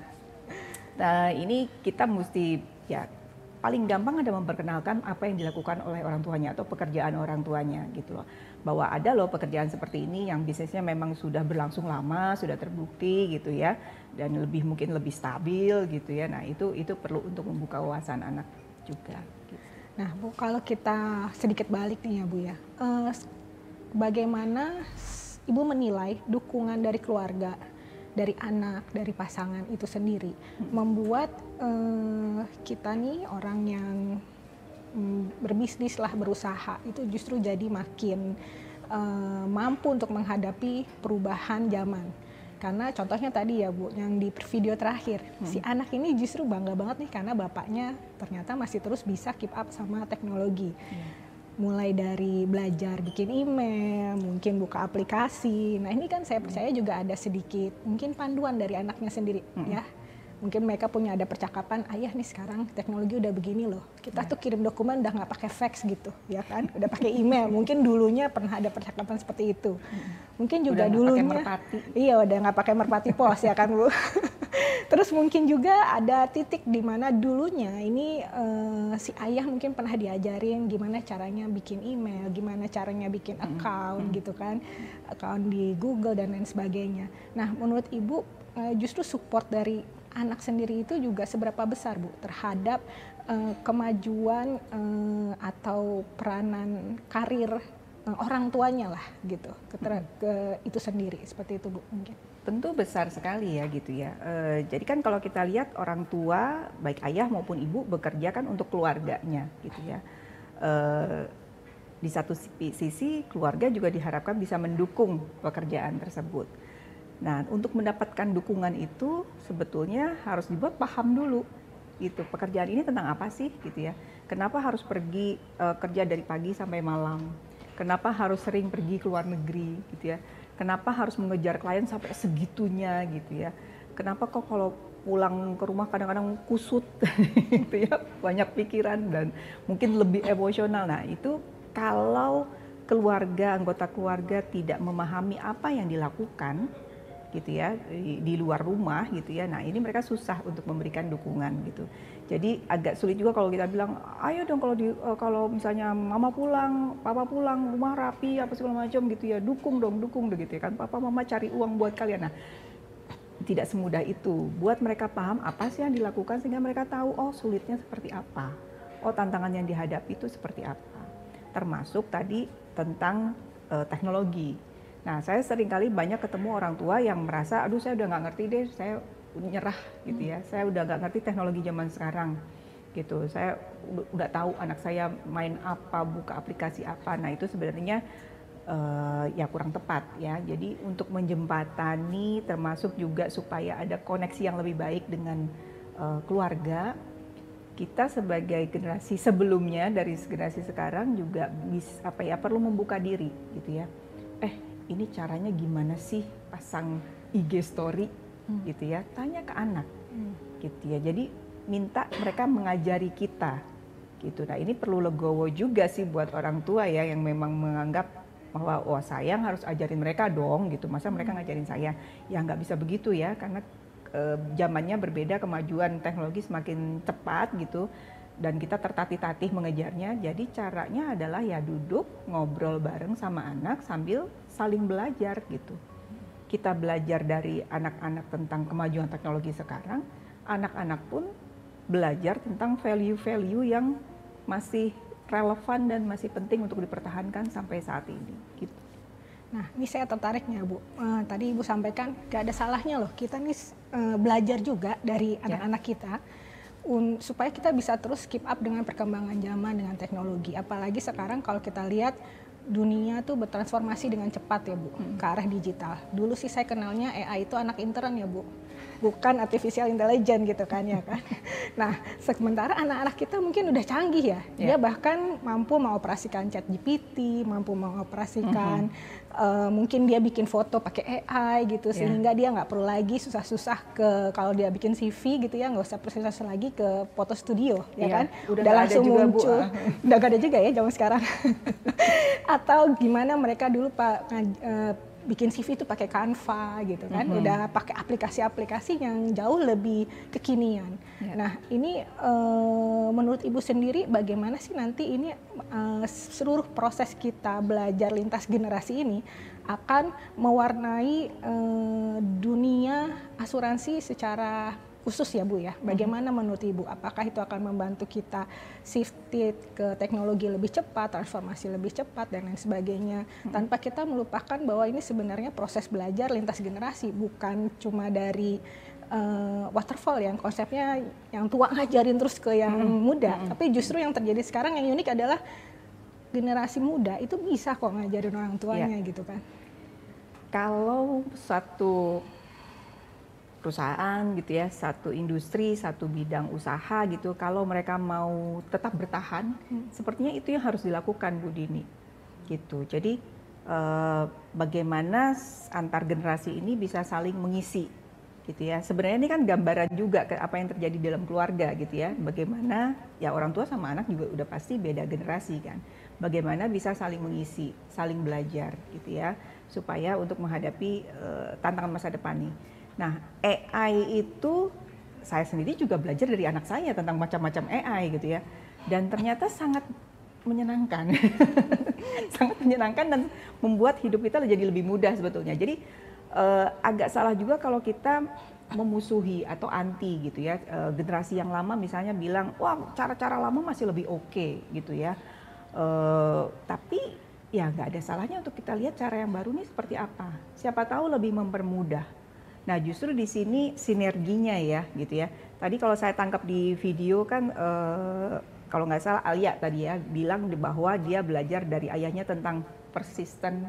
nah ini kita mesti ya paling gampang ada memperkenalkan apa yang dilakukan oleh orang tuanya atau pekerjaan orang tuanya gitu loh. Bahwa ada loh pekerjaan seperti ini yang bisnisnya memang sudah berlangsung lama, sudah terbukti gitu ya, dan lebih mungkin lebih stabil gitu ya. Nah itu itu perlu untuk membuka wawasan anak juga. Gitu. Nah Bu, kalau kita sedikit balik nih ya Bu ya, uh, bagaimana Ibu menilai dukungan dari keluarga, dari anak, dari pasangan itu sendiri hmm. membuat uh, kita nih orang yang um, berbisnis lah, berusaha itu justru jadi makin uh, mampu untuk menghadapi perubahan zaman. Karena contohnya tadi ya Bu, yang di video terakhir, hmm. si anak ini justru bangga banget nih karena bapaknya ternyata masih terus bisa keep up sama teknologi. Hmm. Mulai dari belajar bikin email, mungkin buka aplikasi. Nah ini kan saya percaya juga ada sedikit mungkin panduan dari anaknya sendiri hmm. ya. Mungkin mereka punya ada percakapan, ayah nih sekarang teknologi udah begini loh. Kita ya. tuh kirim dokumen udah nggak pakai fax gitu, ya kan? Udah pakai email. Mungkin dulunya pernah ada percakapan seperti itu. Mungkin juga udah dulunya, merpati. iya udah nggak pakai merpati pos ya kan Bu. Terus mungkin juga ada titik di mana dulunya ini uh, si ayah mungkin pernah diajarin gimana caranya bikin email, gimana caranya bikin account hmm. gitu kan, account di Google dan lain sebagainya. Nah menurut Ibu uh, justru support dari anak sendiri itu juga seberapa besar Bu terhadap uh, kemajuan uh, atau peranan karir uh, orang tuanya lah gitu ke, ke itu sendiri seperti itu Bu mungkin. Tentu besar sekali ya gitu ya. Uh, jadi kan kalau kita lihat orang tua baik ayah maupun ibu bekerja kan untuk keluarganya gitu ya. Uh, di satu sisi keluarga juga diharapkan bisa mendukung pekerjaan tersebut. Nah, untuk mendapatkan dukungan itu sebetulnya harus dibuat paham dulu gitu. Pekerjaan ini tentang apa sih gitu ya. Kenapa harus pergi uh, kerja dari pagi sampai malam? Kenapa harus sering pergi ke luar negeri gitu ya. Kenapa harus mengejar klien sampai segitunya gitu ya. Kenapa kok kalau pulang ke rumah kadang-kadang kusut gitu ya, banyak pikiran dan mungkin lebih emosional. Nah, itu kalau keluarga, anggota keluarga tidak memahami apa yang dilakukan gitu ya di, di luar rumah gitu ya. Nah ini mereka susah untuk memberikan dukungan gitu. Jadi agak sulit juga kalau kita bilang ayo dong kalau di uh, kalau misalnya mama pulang, papa pulang, rumah rapi apa segala macam gitu ya, dukung dong, dukung dong gitu ya kan. Papa mama cari uang buat kalian. Nah tidak semudah itu. Buat mereka paham apa sih yang dilakukan sehingga mereka tahu oh sulitnya seperti apa. Oh tantangan yang dihadapi itu seperti apa. Termasuk tadi tentang uh, teknologi. Nah, saya sering kali banyak ketemu orang tua yang merasa, aduh saya udah nggak ngerti deh, saya nyerah gitu ya, saya udah nggak ngerti teknologi zaman sekarang gitu, saya udah tahu anak saya main apa, buka aplikasi apa. Nah itu sebenarnya uh, ya kurang tepat ya. Jadi untuk menjembatani termasuk juga supaya ada koneksi yang lebih baik dengan uh, keluarga, kita sebagai generasi sebelumnya dari generasi sekarang juga bisa apa ya perlu membuka diri gitu ya. Eh ini caranya gimana sih pasang I G story hmm. gitu ya, tanya ke anak hmm. gitu ya. Jadi minta mereka mengajari kita gitu. Nah ini perlu legowo juga sih buat orang tua ya yang memang menganggap bahwa oh saya harus ajarin mereka dong gitu, masa mereka ngajarin saya. Ya nggak bisa begitu ya, karena e, zamannya berbeda, kemajuan teknologi semakin cepat gitu dan kita tertatih-tatih mengejarnya. Jadi caranya adalah ya duduk ngobrol bareng sama anak sambil saling belajar gitu. Kita belajar dari anak-anak tentang kemajuan teknologi sekarang, anak-anak pun belajar tentang value-value yang masih relevan dan masih penting untuk dipertahankan sampai saat ini gitu. Nah, ini saya tertariknya Bu. Uh, tadi Ibu sampaikan gak ada salahnya loh kita nih uh, belajar juga dari anak-anak kita. Un, supaya kita bisa terus keep up dengan perkembangan zaman dengan teknologi. Apalagi sekarang kalau kita lihat dunia tuh bertransformasi dengan cepat ya Bu, hmm. ke arah digital. Dulu sih saya kenalnya A I itu anak intern ya Bu, bukan artificial intelligence gitu kan ya kan. Nah sementara anak-anak kita mungkin udah canggih ya, yeah. dia bahkan mampu mengoperasikan chat G P T, mampu mengoperasikan mm-hmm. uh, mungkin dia bikin foto pakai A I gitu, yeah. sehingga dia nggak perlu lagi susah-susah ke kalau dia bikin C V gitu ya, nggak usah susah lagi ke foto studio ya yeah. kan, udah, udah langsung juga, muncul, Bu. udah gak ada juga ya zaman sekarang. Atau gimana mereka dulu Pak uh, bikin C V itu pakai Canva gitu kan, mm-hmm. udah pakai aplikasi-aplikasi yang jauh lebih kekinian. Yeah. Nah ini uh, menurut Ibu sendiri bagaimana sih nanti ini uh, seluruh proses kita belajar lintas generasi ini akan mewarnai uh, dunia asuransi secara khusus ya Bu ya, bagaimana hmm. menurut Ibu, apakah itu akan membantu kita shifted ke teknologi lebih cepat, transformasi lebih cepat dan lain sebagainya, hmm. tanpa kita melupakan bahwa ini sebenarnya proses belajar lintas generasi, bukan cuma dari uh, waterfall yang konsepnya yang tua ngajarin terus ke yang hmm. muda, hmm. tapi justru yang terjadi sekarang yang unik adalah generasi muda itu bisa kok ngajarin orang tuanya Iya. gitu kan. Kalau satu perusahaan gitu ya, satu industri, satu bidang usaha gitu, kalau mereka mau tetap bertahan, Hmm. sepertinya itu yang harus dilakukan Bu Dini. Gitu. Jadi eh, bagaimana s- antar generasi ini bisa saling mengisi gitu ya. Sebenarnya ini kan gambaran juga ke apa yang terjadi dalam keluarga gitu ya. Bagaimana ya orang tua sama anak juga udah pasti beda generasi kan. Bagaimana bisa saling mengisi, saling belajar gitu ya, supaya untuk menghadapi eh, tantangan masa depan nih. Nah, A I itu saya sendiri juga belajar dari anak saya tentang macam-macam A I gitu ya. Dan ternyata sangat menyenangkan. Sangat menyenangkan dan membuat hidup kita jadi lebih mudah sebetulnya. Jadi eh, agak salah juga kalau kita memusuhi atau anti gitu ya. Eh, generasi yang lama misalnya bilang, wah cara-cara lama masih lebih oke gitu ya. Eh, tapi ya nggak ada salahnya untuk kita lihat cara yang baru nih seperti apa. Siapa tahu lebih mempermudah. Nah justru di sini sinerginya ya gitu ya. Tadi kalau saya tangkap di video kan eh, kalau nggak salah Alia tadi ya bilang di- bahwa dia belajar dari ayahnya tentang persisten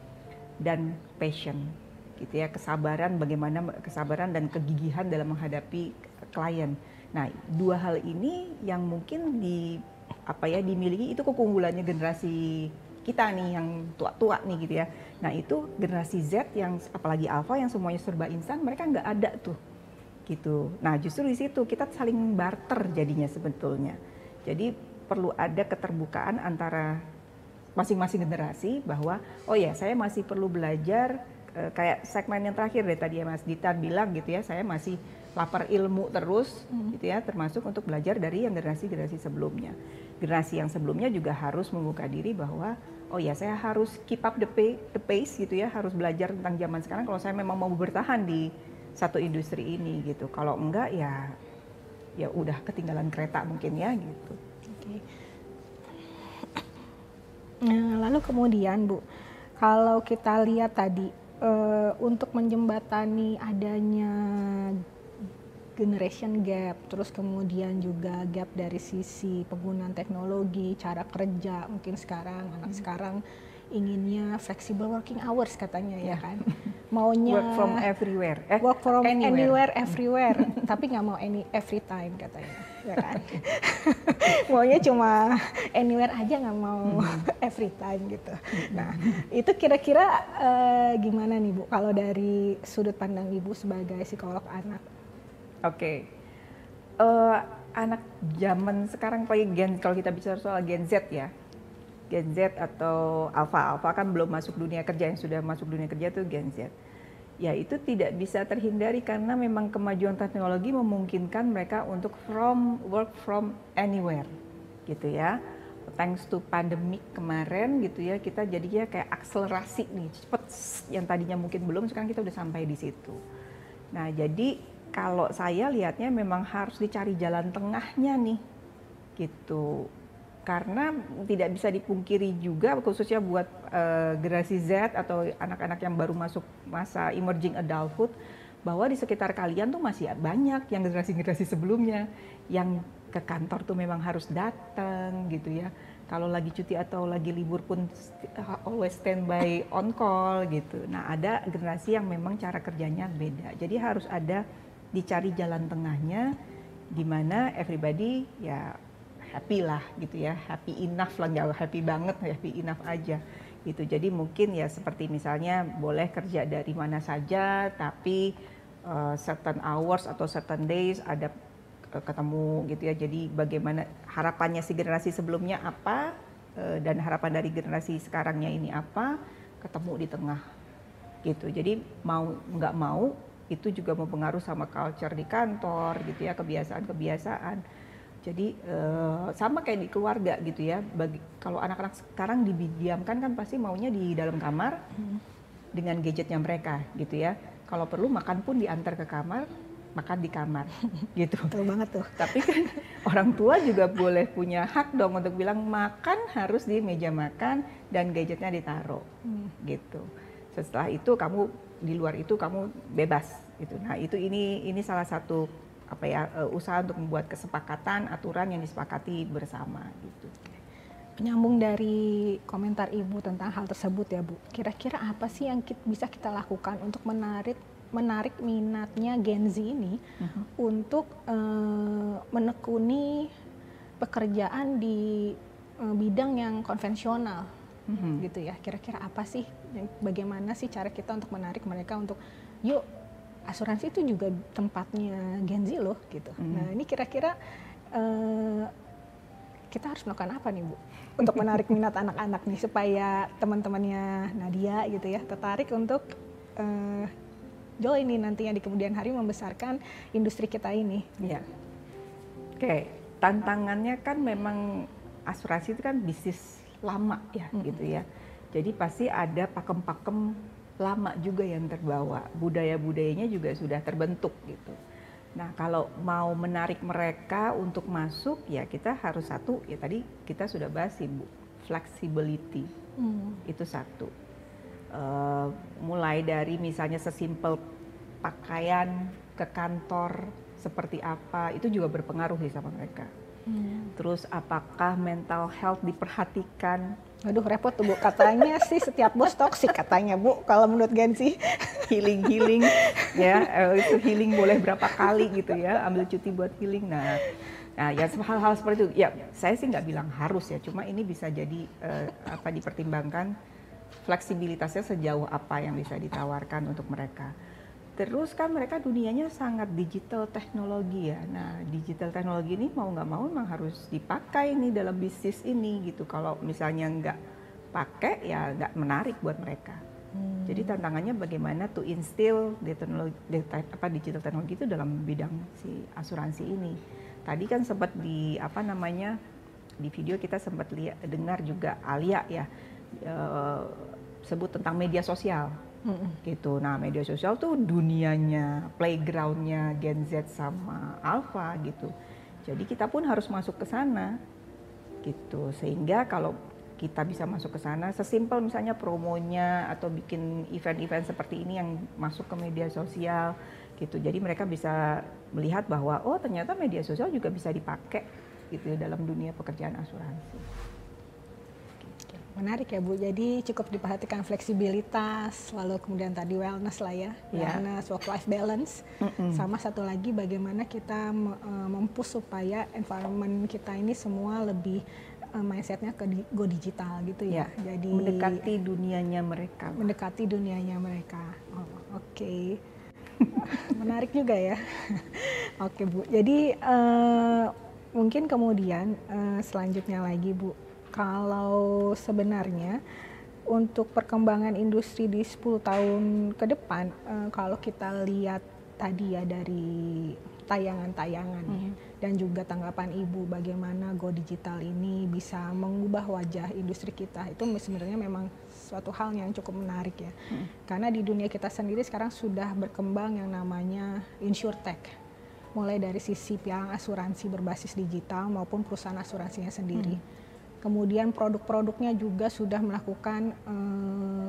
dan passion gitu ya, kesabaran, bagaimana kesabaran dan kegigihan dalam menghadapi klien. Nah dua hal ini yang mungkin di apa ya dimiliki itu keunggulannya generasi kita nih yang tua-tua nih gitu ya. Nah itu generasi Z yang apalagi Alpha yang semuanya serba instan, mereka nggak ada tuh gitu. Nah justru di situ kita saling barter jadinya sebetulnya. Jadi perlu ada keterbukaan antara masing-masing generasi bahwa oh ya saya masih perlu belajar eh, kayak segmen yang terakhir deh tadi ya Mas Dita bilang gitu ya, saya masih lapar ilmu terus gitu ya, termasuk untuk belajar dari yang generasi-generasi sebelumnya. Generasi yang sebelumnya juga harus membuka diri bahwa oh ya saya harus keep up the pace, the pace gitu ya, harus belajar tentang zaman sekarang kalau saya memang mau bertahan di satu industri ini gitu. Kalau enggak ya ya udah ketinggalan kereta mungkin ya gitu. Oke. Nah, lalu kemudian Bu, kalau kita lihat tadi eh, untuk menjembatani adanya generation gap, terus kemudian juga gap dari sisi penggunaan teknologi, cara kerja, mungkin sekarang anak sekarang inginnya flexible working hours katanya ya kan, maunya Work from everywhere, eh, work from anywhere. anywhere, everywhere, tapi nggak mau any every time katanya, ya kan? Maunya cuma anywhere aja, nggak mau every time gitu. Nah, itu kira-kira eh, gimana nih Bu, kalau dari sudut pandang Ibu sebagai psikolog anak? Oke, Eh, anak zaman sekarang paling gen, kalau kita bicara soal Gen Z ya, Gen Z atau Alpha, Alpha kan belum masuk dunia kerja, yang sudah masuk dunia kerja itu Gen Z. Ya itu tidak bisa terhindari karena memang kemajuan teknologi memungkinkan mereka untuk from work from anywhere, gitu ya. Thanks to pandemic kemarin gitu ya, kita jadinya kayak akselerasi nih, cepet, yang tadinya mungkin belum, sekarang kita udah sampai di situ. Nah jadi kalau saya lihatnya memang harus dicari jalan tengahnya nih, gitu. Karena tidak bisa dipungkiri juga khususnya buat uh, generasi Z atau anak-anak yang baru masuk masa emerging adulthood, bahwa di sekitar kalian tuh masih banyak yang generasi-generasi sebelumnya yang ke kantor tuh memang harus datang gitu ya. Kalau lagi cuti atau lagi libur pun always standby on call gitu. Nah ada generasi yang memang cara kerjanya beda. Jadi harus ada dicari jalan tengahnya di mana everybody ya happy lah gitu ya, happy enough lah, nggak happy banget, happy enough aja gitu. Jadi mungkin ya seperti misalnya boleh kerja dari mana saja, tapi uh, certain hours atau certain days ada uh, ketemu gitu ya. Jadi bagaimana harapannya si generasi sebelumnya apa uh, dan harapan dari generasi sekarangnya ini apa, ketemu di tengah gitu. Jadi mau nggak mau itu juga mempengaruhi sama culture di kantor gitu ya, kebiasaan-kebiasaan. Jadi uh, sama kayak di keluarga gitu ya. Bagi kalau anak-anak sekarang didiamkan kan pasti maunya di dalam kamar hmm. dengan gadgetnya mereka gitu ya. Kalau perlu makan pun diantar ke kamar, makan di kamar gitu. Betul banget tuh. Tapi kan orang tua juga boleh punya hak dong untuk bilang makan harus di meja makan dan gadgetnya ditaruh hmm. gitu. Setelah itu kamu di luar itu kamu bebas gitu. Nah itu ini ini salah satu apa ya uh, usaha untuk membuat kesepakatan aturan yang disepakati bersama gitu. Nyambung dari komentar Ibu tentang hal tersebut ya Bu, kira-kira apa sih yang kita, bisa kita lakukan untuk menarik menarik minatnya Gen Z ini uh-huh. untuk uh, menekuni pekerjaan di uh, bidang yang konvensional uh-huh. gitu ya. Kira-kira apa sih, bagaimana sih cara kita untuk menarik mereka untuk yuk asuransi itu juga tempatnya Gen Z loh gitu. Uh-huh. Nah ini kira-kira uh, kita harus melakukan apa nih Bu untuk menarik minat anak-anak nih supaya teman-temannya Nadia gitu ya tertarik untuk uh, join nih nantinya di kemudian hari membesarkan industri kita ini. Iya. Oke, tantangannya kan memang asuransi itu kan bisnis lama ya mm-hmm. gitu ya. Jadi pasti ada pakem-pakem lama juga yang terbawa, budaya-budayanya juga sudah terbentuk gitu. Nah, kalau mau menarik mereka untuk masuk, ya kita harus satu, ya tadi kita sudah bahas Bu, flexibility, hmm. itu satu. Uh, mulai dari misalnya sesimpel pakaian ke kantor seperti apa, itu juga berpengaruh sih sama mereka. Hmm. Terus apakah mental health diperhatikan? Aduh repot tuh Bu, katanya sih setiap bos toksik katanya Bu, kalau menurut Gen Z. Healing-healing ya, itu healing boleh berapa kali gitu ya, ambil cuti buat healing. Nah, nah ya hal-hal seperti itu, ya saya sih nggak bilang harus ya, cuma ini bisa jadi uh, apa dipertimbangkan fleksibilitasnya sejauh apa yang bisa ditawarkan untuk mereka. Terus kan mereka dunianya sangat digital teknologi ya. Nah, digital teknologi ini mau nggak mau memang harus dipakai nih dalam bisnis ini gitu. Kalau misalnya nggak pakai ya nggak menarik buat mereka. Hmm. Jadi tantangannya bagaimana to instill di teknologi, di, apa digital teknologi itu dalam bidang si asuransi ini. Tadi kan sempat di apa namanya di video kita sempat lihat dengar juga Alia ya e, sebut tentang media sosial. Hmm. Gitu. Nah, media sosial tuh dunianya, playgroundnya Gen Z sama Alpha gitu. Jadi kita pun harus masuk ke sana gitu. Sehingga kalau kita bisa masuk ke sana, sesimpel misalnya promonya atau bikin event-event seperti ini yang masuk ke media sosial gitu. Jadi mereka bisa melihat bahwa oh ternyata media sosial juga bisa dipakai gitu dalam dunia pekerjaan asuransi. Menarik ya Bu, jadi cukup diperhatikan fleksibilitas, lalu kemudian tadi wellness lah ya, yeah. wellness, work-life balance, mm-mm. sama satu lagi bagaimana kita mempush supaya environment kita ini semua lebih uh, mindsetnya ke di, go digital gitu ya. Yeah. Jadi mendekati dunianya mereka. Mendekati dunianya mereka. Oh, Oke, okay. Menarik juga ya. Oke okay, Bu, jadi uh, mungkin kemudian uh, selanjutnya lagi Bu. Kalau sebenarnya untuk perkembangan industri di sepuluh tahun ke depan, uh, kalau kita lihat tadi ya dari tayangan-tayangan mm-hmm. dan juga tanggapan Ibu bagaimana Go Digital ini bisa mengubah wajah industri kita, itu sebenarnya memang suatu hal yang cukup menarik ya. Mm-hmm. Karena di dunia kita sendiri sekarang sudah berkembang yang namanya InsurTech. Mulai dari sisi pialang asuransi berbasis digital maupun perusahaan asuransinya sendiri. Mm-hmm. Kemudian produk-produknya juga sudah melakukan eh,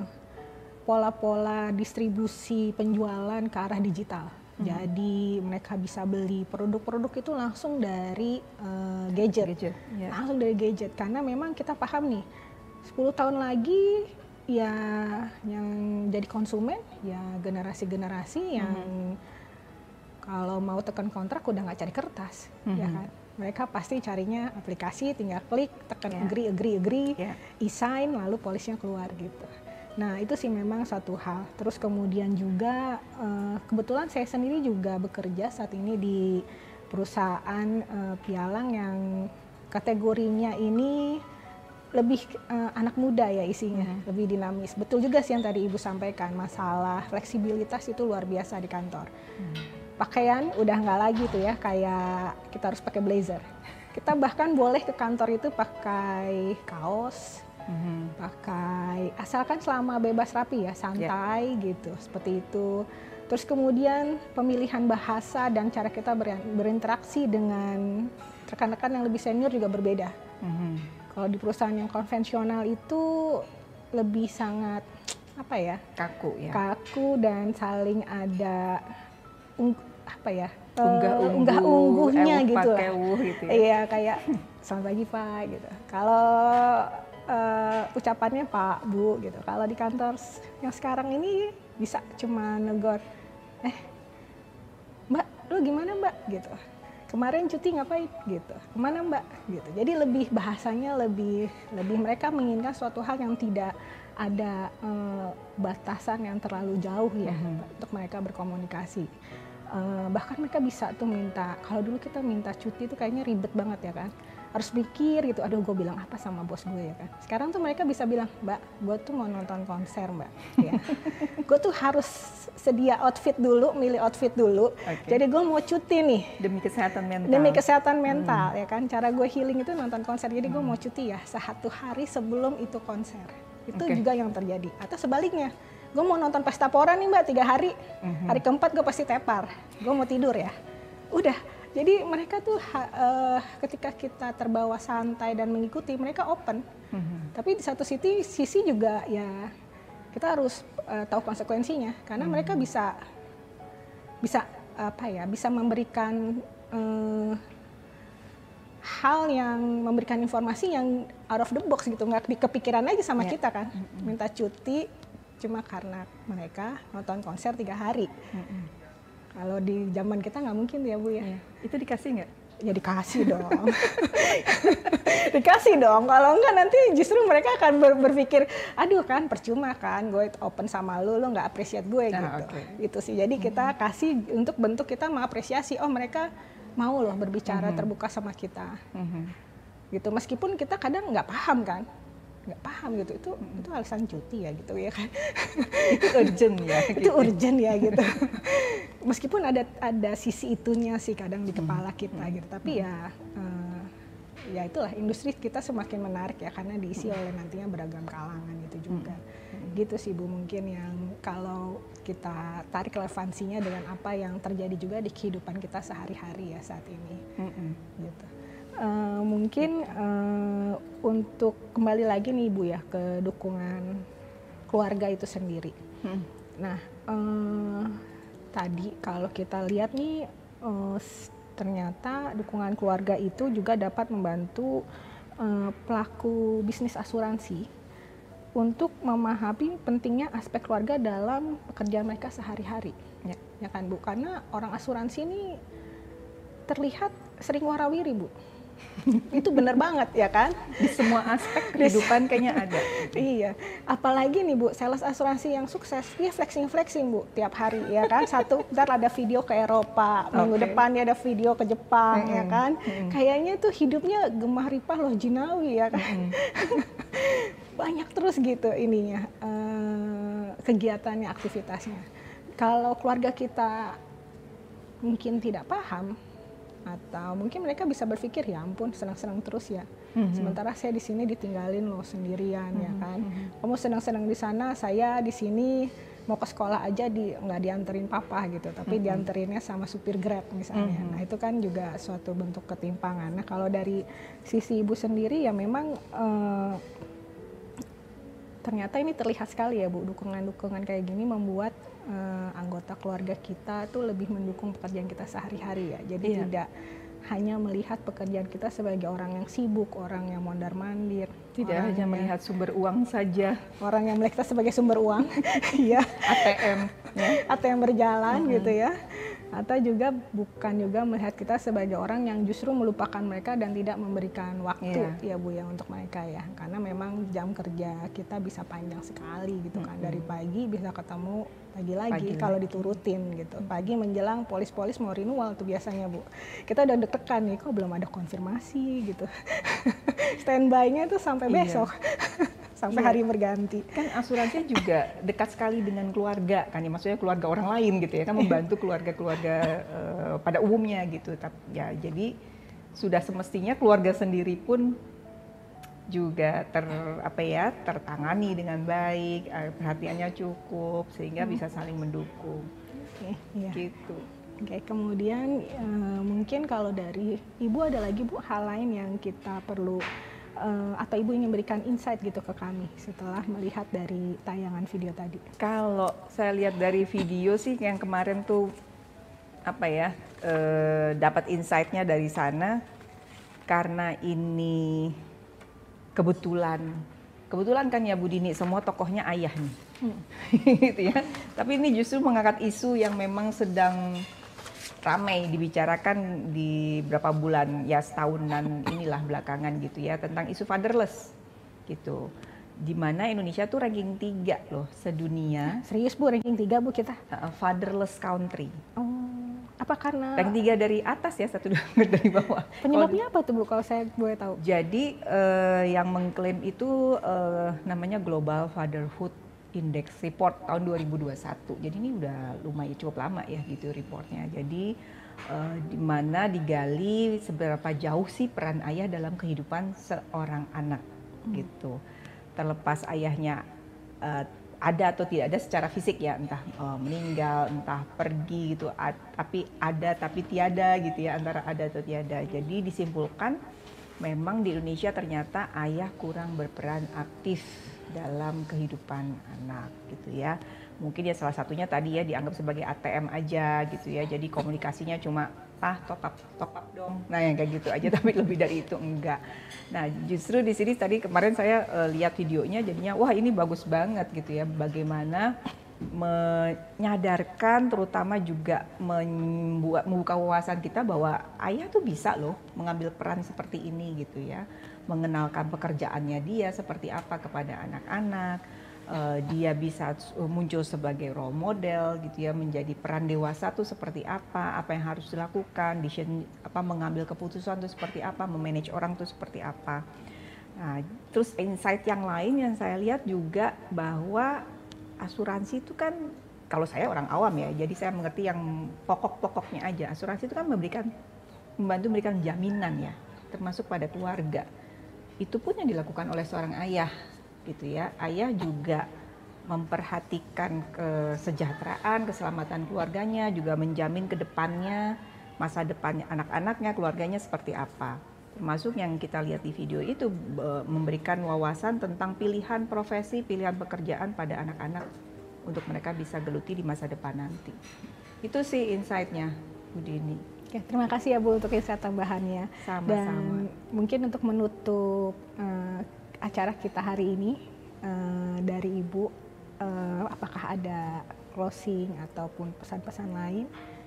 pola-pola distribusi penjualan ke arah digital. Hmm. Jadi mereka bisa beli produk-produk itu langsung dari uh, gadget, gadget yeah. langsung dari gadget. Karena memang kita paham nih, sepuluh tahun lagi ya yang jadi konsumen ya generasi-generasi yang hmm. kalau mau tekan kontrak udah nggak cari kertas, hmm. ya kan? Mereka pasti carinya aplikasi, tinggal klik, tekan yeah. agree, agree, agree, yeah. e-sign, lalu polisnya keluar gitu. Nah itu sih memang satu hal. Terus kemudian juga uh, kebetulan saya sendiri juga bekerja saat ini di perusahaan uh, pialang yang kategorinya ini lebih uh, anak muda ya isinya, hmm. lebih dinamis. Betul juga sih yang tadi Ibu sampaikan, masalah fleksibilitas itu luar biasa di kantor. Hmm. Pakaian udah nggak lagi tuh ya, kayak kita harus pakai blazer. Kita bahkan boleh ke kantor itu pakai kaos, mm-hmm. pakai asalkan selama bebas rapi ya, santai yeah. gitu, seperti itu. Terus kemudian pemilihan bahasa dan cara kita ber- berinteraksi dengan rekan-rekan yang lebih senior juga berbeda. Mm-hmm. Kalau di perusahaan yang konvensional itu lebih sangat apa ya? Kaku ya. Kaku dan saling ada ung- apa ya? Unggah-ungguh, unggah-ungguhnya gitu lah. gitu ya. Iya, kayak selamat pagi Pak gitu. Kalau uh, ucapannya Pak, Bu gitu. Kalau di kantor yang sekarang ini bisa cuma negor, eh Mbak, lu gimana Mbak gitu. Kemarin cuti ngapain gitu, kemana Mbak gitu. Jadi lebih bahasanya lebih lebih mereka menginginkan suatu hal yang tidak ada uh, batasan yang terlalu jauh ya mm-hmm. untuk mereka berkomunikasi. Uh, bahkan mereka bisa tuh minta, kalau dulu kita minta cuti itu kayaknya ribet banget ya kan. Harus pikir gitu, aduh gue bilang apa sama bos gue ya kan. Sekarang tuh mereka bisa bilang, Mbak, gue tuh mau nonton konser Mbak. Ya. Gue tuh harus sedia outfit dulu, milih outfit dulu. Okay. Jadi gue mau cuti nih. Demi kesehatan mental. Demi kesehatan mental hmm. ya kan. Cara gue healing itu nonton konser. Jadi gue hmm. mau cuti ya satu hari sebelum itu konser. Itu okay. juga yang terjadi. Atau sebaliknya, gue mau nonton pesta pora nih Mbak tiga hari. Hmm. Hari keempat gue pasti tepar. Gue mau tidur ya. Udah. Jadi mereka tuh uh, ketika kita terbawa santai dan mengikuti, mereka open. Mm-hmm. Tapi di satu sisi, sisi juga ya kita harus uh, tahu konsekuensinya, karena mm-hmm. mereka bisa bisa apa ya, bisa memberikan uh, hal yang memberikan informasi yang out of the box gitu, nggak kepikiran aja sama yeah. kita kan, mm-hmm. minta cuti cuma karena mereka nonton konser tiga hari. Mm-hmm. Kalau di zaman kita nggak mungkin ya Bu ya. Iya. Itu dikasih nggak? Ya dikasih dong. Dikasih dong. Kalau enggak nanti justru mereka akan ber berpikir, aduh kan percuma kan gue open sama lu, lu nggak appreciate gue nah, gitu. Okay. Itu sih. Jadi kita kasih untuk bentuk kita mengapresiasi. Oh mereka mau loh berbicara mm-hmm. terbuka sama kita. Mm-hmm. Gitu. Meskipun kita kadang nggak paham kan. nggak paham gitu, itu hmm. itu alasan cuti ya gitu ya kan. Itu urgent ya gitu. Itu urgent ya gitu. Meskipun ada ada sisi itunya sih kadang di kepala kita hmm. gitu, tapi hmm. ya uh, ya itulah industri kita semakin menarik ya karena diisi hmm. oleh nantinya beragam kalangan gitu juga. Hmm. Gitu sih Bu mungkin yang kalau kita tarik relevansinya dengan apa yang terjadi juga di kehidupan kita sehari-hari ya saat ini. Hmm. Gitu. Uh, mungkin uh, untuk kembali lagi nih Bu ya ke dukungan keluarga itu sendiri. Hmm. Nah uh, tadi kalau kita lihat nih uh, ternyata dukungan keluarga itu juga dapat membantu uh, pelaku bisnis asuransi untuk memahami pentingnya aspek keluarga dalam pekerjaan mereka sehari-hari. Ya, ya kan Bu, karena orang asuransi ini terlihat sering warawiri Bu. Itu benar banget ya kan, di semua aspek kehidupan kayaknya ada. Iya, apalagi nih Bu, sales asuransi yang sukses dia flexing flexing Bu tiap hari ya kan. Satu ntar ada video ke Eropa, minggu okay. depan dia ada video ke Jepang mm-hmm. ya kan. Mm-hmm. Kayaknya tuh hidupnya gemah ripah loh jinawi ya kan. Mm-hmm. Banyak terus gitu ininya uh, kegiatannya, aktivitasnya. Kalau keluarga kita mungkin tidak paham, atau mungkin mereka bisa berpikir ya ampun senang-senang terus ya, mm-hmm. sementara saya di sini ditinggalin loh sendirian mm-hmm. ya kan. Kamu senang-senang di sana, saya di sini mau ke sekolah aja di nggak dianterin papa gitu, tapi mm-hmm. dianterinnya sama supir Grab misalnya. Mm-hmm. Nah itu kan juga suatu bentuk ketimpangan. Nah kalau dari sisi ibu sendiri ya memang uh, ternyata ini terlihat sekali ya Bu, dukungan-dukungan kayak gini membuat uh, anggota keluarga kita tuh lebih mendukung pekerjaan kita sehari-hari ya. Jadi iya. tidak hanya melihat pekerjaan kita sebagai orang yang sibuk, orang yang mondar-mandir. Tidak hanya melihat sumber uang saja. Orang yang melihat kita sebagai sumber uang, ya. A T M. Ya. A T M berjalan mm-hmm. gitu ya. Atau juga bukan juga melihat kita sebagai orang yang justru melupakan mereka dan tidak memberikan waktu yeah. ya Bu ya untuk mereka ya, karena memang jam kerja kita bisa panjang sekali gitu kan, mm-hmm. dari pagi bisa ketemu pagi lagi kalau diturutin gitu, pagi menjelang polis-polis mau renewal tuh biasanya Bu, kita udah deg-degan nih kok belum ada konfirmasi gitu. Standby-nya tuh sampai besok. Sampai iya. hari berganti. Kan asuransinya juga dekat sekali dengan keluarga kan ya, maksudnya keluarga orang lain gitu ya, kan membantu keluarga-keluarga uh, pada umumnya gitu. Tapi ya jadi sudah semestinya keluarga sendiri pun juga ter apa ya tertangani dengan baik, perhatiannya cukup sehingga hmm. bisa saling mendukung. Oke, iya. Gitu. Oke, kemudian uh, mungkin kalau dari Ibu ada lagi Bu hal lain yang kita perlu Uh, atau Ibu ingin berikan insight gitu ke kami setelah melihat dari tayangan video tadi? Kalau saya lihat dari video sih yang kemarin tuh apa ya uh, dapat insight-nya dari sana, karena ini kebetulan, kebetulan kan ya Bu Dini, semua tokohnya ayah nih, hmm. gitu ya. Tapi ini justru mengangkat isu yang memang sedang ramai dibicarakan di berapa bulan, ya setahunan inilah belakangan gitu ya, tentang isu fatherless gitu. Di mana Indonesia tuh ranking tiga loh sedunia. Serius Bu, ranking tiga Bu kita? Uh, fatherless country. Oh. Apa karena ranking tiga dari atas ya, satu dua dari bawah. Penyebabnya apa tuh Bu kalau saya boleh tahu? Jadi uh, yang mengklaim itu uh, namanya Global Fatherhood Index Report tahun dua ribu dua puluh satu. Jadi ini udah lumayan cukup lama ya gitu reportnya. Jadi uh, di mana digali seberapa jauh sih peran ayah dalam kehidupan seorang anak hmm. gitu. Terlepas ayahnya uh, ada atau tidak ada secara fisik ya, entah uh, meninggal, entah pergi gitu, ad, tapi ada tapi tiada gitu ya, antara ada atau tiada. Jadi disimpulkan memang di Indonesia ternyata ayah kurang berperan aktif dalam kehidupan anak gitu ya. Mungkin ya salah satunya tadi ya dianggap sebagai A T M aja gitu ya, jadi komunikasinya cuma ah top up top up dong, nah yang kayak gitu aja, tapi lebih dari itu enggak. Nah justru di sini tadi kemarin saya uh, lihat videonya, jadinya wah ini bagus banget gitu ya, bagaimana menyadarkan terutama juga membuat membuka wawasan kita bahwa ayah tuh bisa loh mengambil peran seperti ini gitu ya, mengenalkan pekerjaannya dia seperti apa kepada anak-anak. Uh, dia bisa muncul sebagai role model gitu ya, menjadi peran dewasa tuh seperti apa, apa yang harus dilakukan, decision apa, mengambil keputusan tuh seperti apa, memanage orang tuh seperti apa. Nah, terus insight yang lain yang saya lihat juga bahwa asuransi itu kan, kalau saya orang awam ya, jadi saya mengerti yang pokok-pokoknya aja. Asuransi itu kan memberikan, membantu memberikan jaminan ya, termasuk pada keluarga. Itu pun yang dilakukan oleh seorang ayah gitu ya. Ayah juga memperhatikan kesejahteraan, keselamatan keluarganya, juga menjamin ke depannya, masa depannya anak-anaknya, keluarganya seperti apa. Termasuk yang kita lihat di video itu memberikan wawasan tentang pilihan profesi, pilihan pekerjaan pada anak-anak untuk mereka bisa geluti di masa depan nanti. Itu sih insight-nya Bu Dini. Ya, terima kasih ya Bu untuk insight tambahannya. Sama-sama. Dan mungkin untuk menutup uh, acara kita hari ini uh, dari Ibu, uh, apakah ada closing ataupun pesan-pesan lain?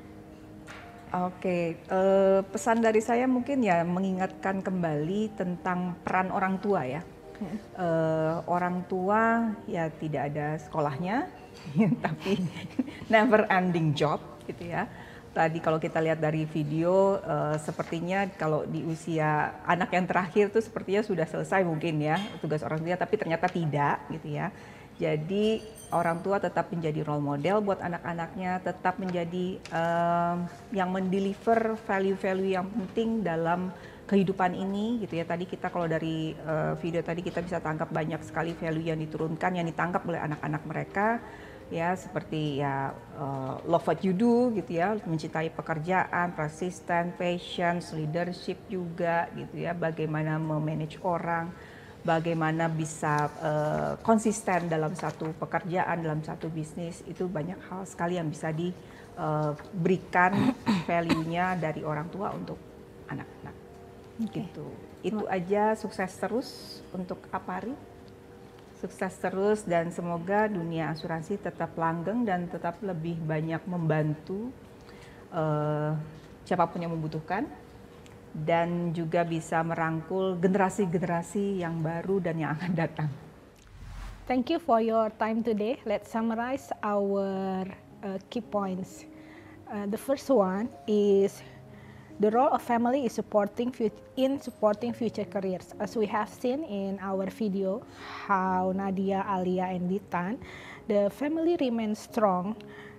Oke, uh, pesan dari saya mungkin ya mengingatkan kembali tentang peran orang tua ya. Hmm. Uh, orang tua ya tidak ada sekolahnya, tapi never ending job gitu ya. Tadi kalau kita lihat dari video, uh, sepertinya kalau di usia anak yang terakhir tuh sepertinya sudah selesai mungkin ya tugas orang tua, tapi ternyata tidak gitu ya. Jadi orang tua tetap menjadi role model buat anak-anaknya, tetap menjadi um, yang mendeliver value-value yang penting dalam kehidupan ini gitu ya. Tadi kita kalau dari uh, video tadi kita bisa tangkap banyak sekali value yang diturunkan, yang ditangkap oleh anak-anak mereka. Ya seperti ya uh, love what you do gitu ya, mencintai pekerjaan, persisten, patience, leadership juga gitu ya, bagaimana memanage orang, bagaimana bisa uh, konsisten dalam satu pekerjaan, dalam satu bisnis, itu banyak hal sekali yang bisa diberikan uh, value-nya dari orang tua untuk anak-anak. Okay. Gitu. Itu aja, sukses terus untuk Apari. Sukses terus dan semoga dunia asuransi tetap langgeng dan tetap lebih banyak membantu uh, siapapun yang membutuhkan, dan juga bisa merangkul generasi-generasi yang baru dan yang akan datang. Thank you for your time today. Let's summarize our uh, key points. Uh, the first one is the role of family is supporting in supporting future careers. As we have seen in our video, how Nadia, Alia, and Ditan, the family remains strong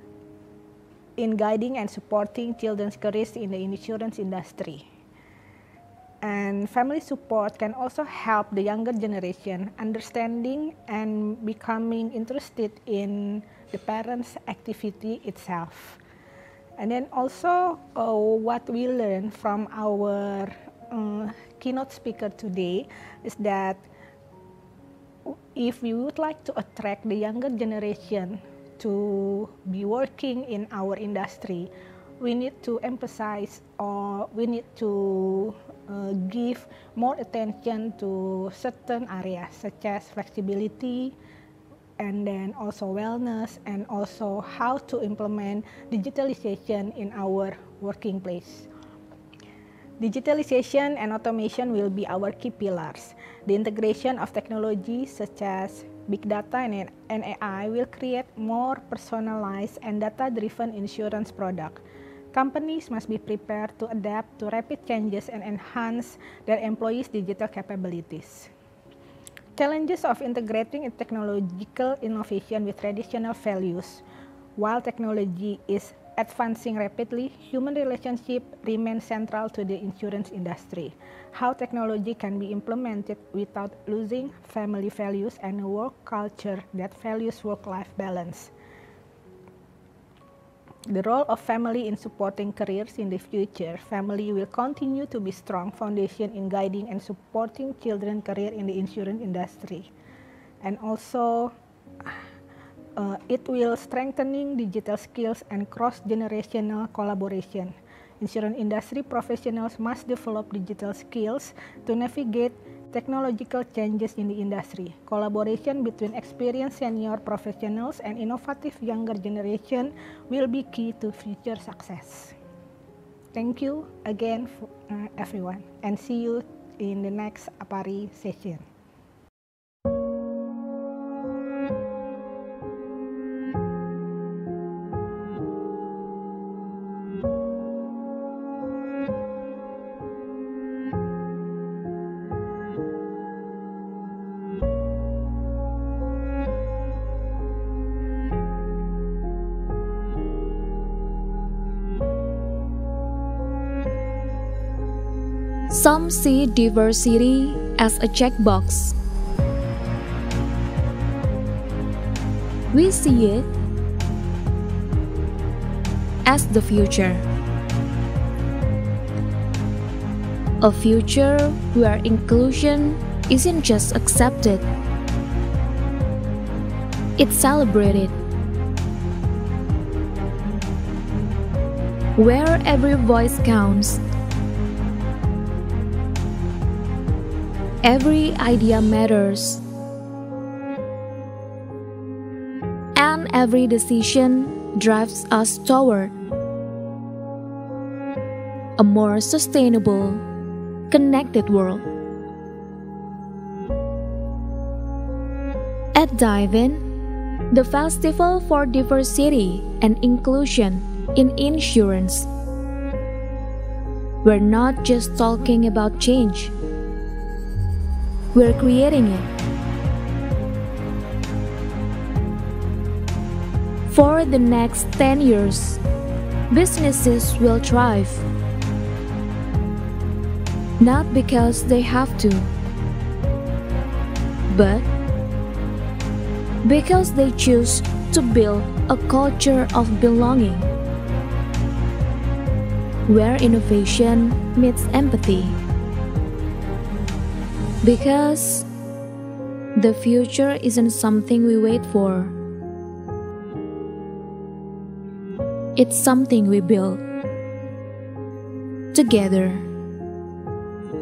in guiding and supporting children's careers in the insurance industry. And family support can also help the younger generation understanding and becoming interested in the parents' activity itself. And then also uh, what we learned from our uh, keynote speaker today is that if we would like to attract the younger generation to be working in our industry, we need to emphasize or we need to uh, give more attention to certain areas such as flexibility, and then also wellness, and also how to implement digitalization in our working place. Digitalization and automation will be our key pillars. The integration of technology such as big data and, and A I will create more personalized and data-driven insurance product. Companies must be prepared to adapt to rapid changes and enhance their employees' digital capabilities. Challenges of integrating technological innovation with traditional values. While technology is advancing rapidly, human relationship remain central to the insurance industry. How technology can be implemented without losing family values and a work culture that values work-life balance. The role of family in supporting careers in the future. Family will continue to be strong foundation in guiding and supporting children's career in the insurance industry. And also, Uh, it will strengthening digital skills and cross-generational collaboration. Insurance industry professionals must develop digital skills to navigate technological changes in the industry. Collaboration between experienced senior professionals and innovative younger generation will be key to future success. Thank you again, for, uh, everyone, and see you in the next APARI session. Some see diversity as a checkbox. We see it as the future. A future where inclusion isn't just accepted, it's celebrated. Where every voice counts, every idea matters, and every decision drives us toward a more sustainable, connected world. At Dive In, the Festival for Diversity and Inclusion in Insurance, we're not just talking about change, we're creating it. For the next ten years, businesses will thrive. Not because they have to, but because they choose to build a culture of belonging, where innovation meets empathy. Because the future isn't something we wait for. It's something we build together.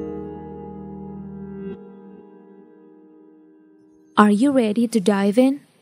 Are you ready to dive in?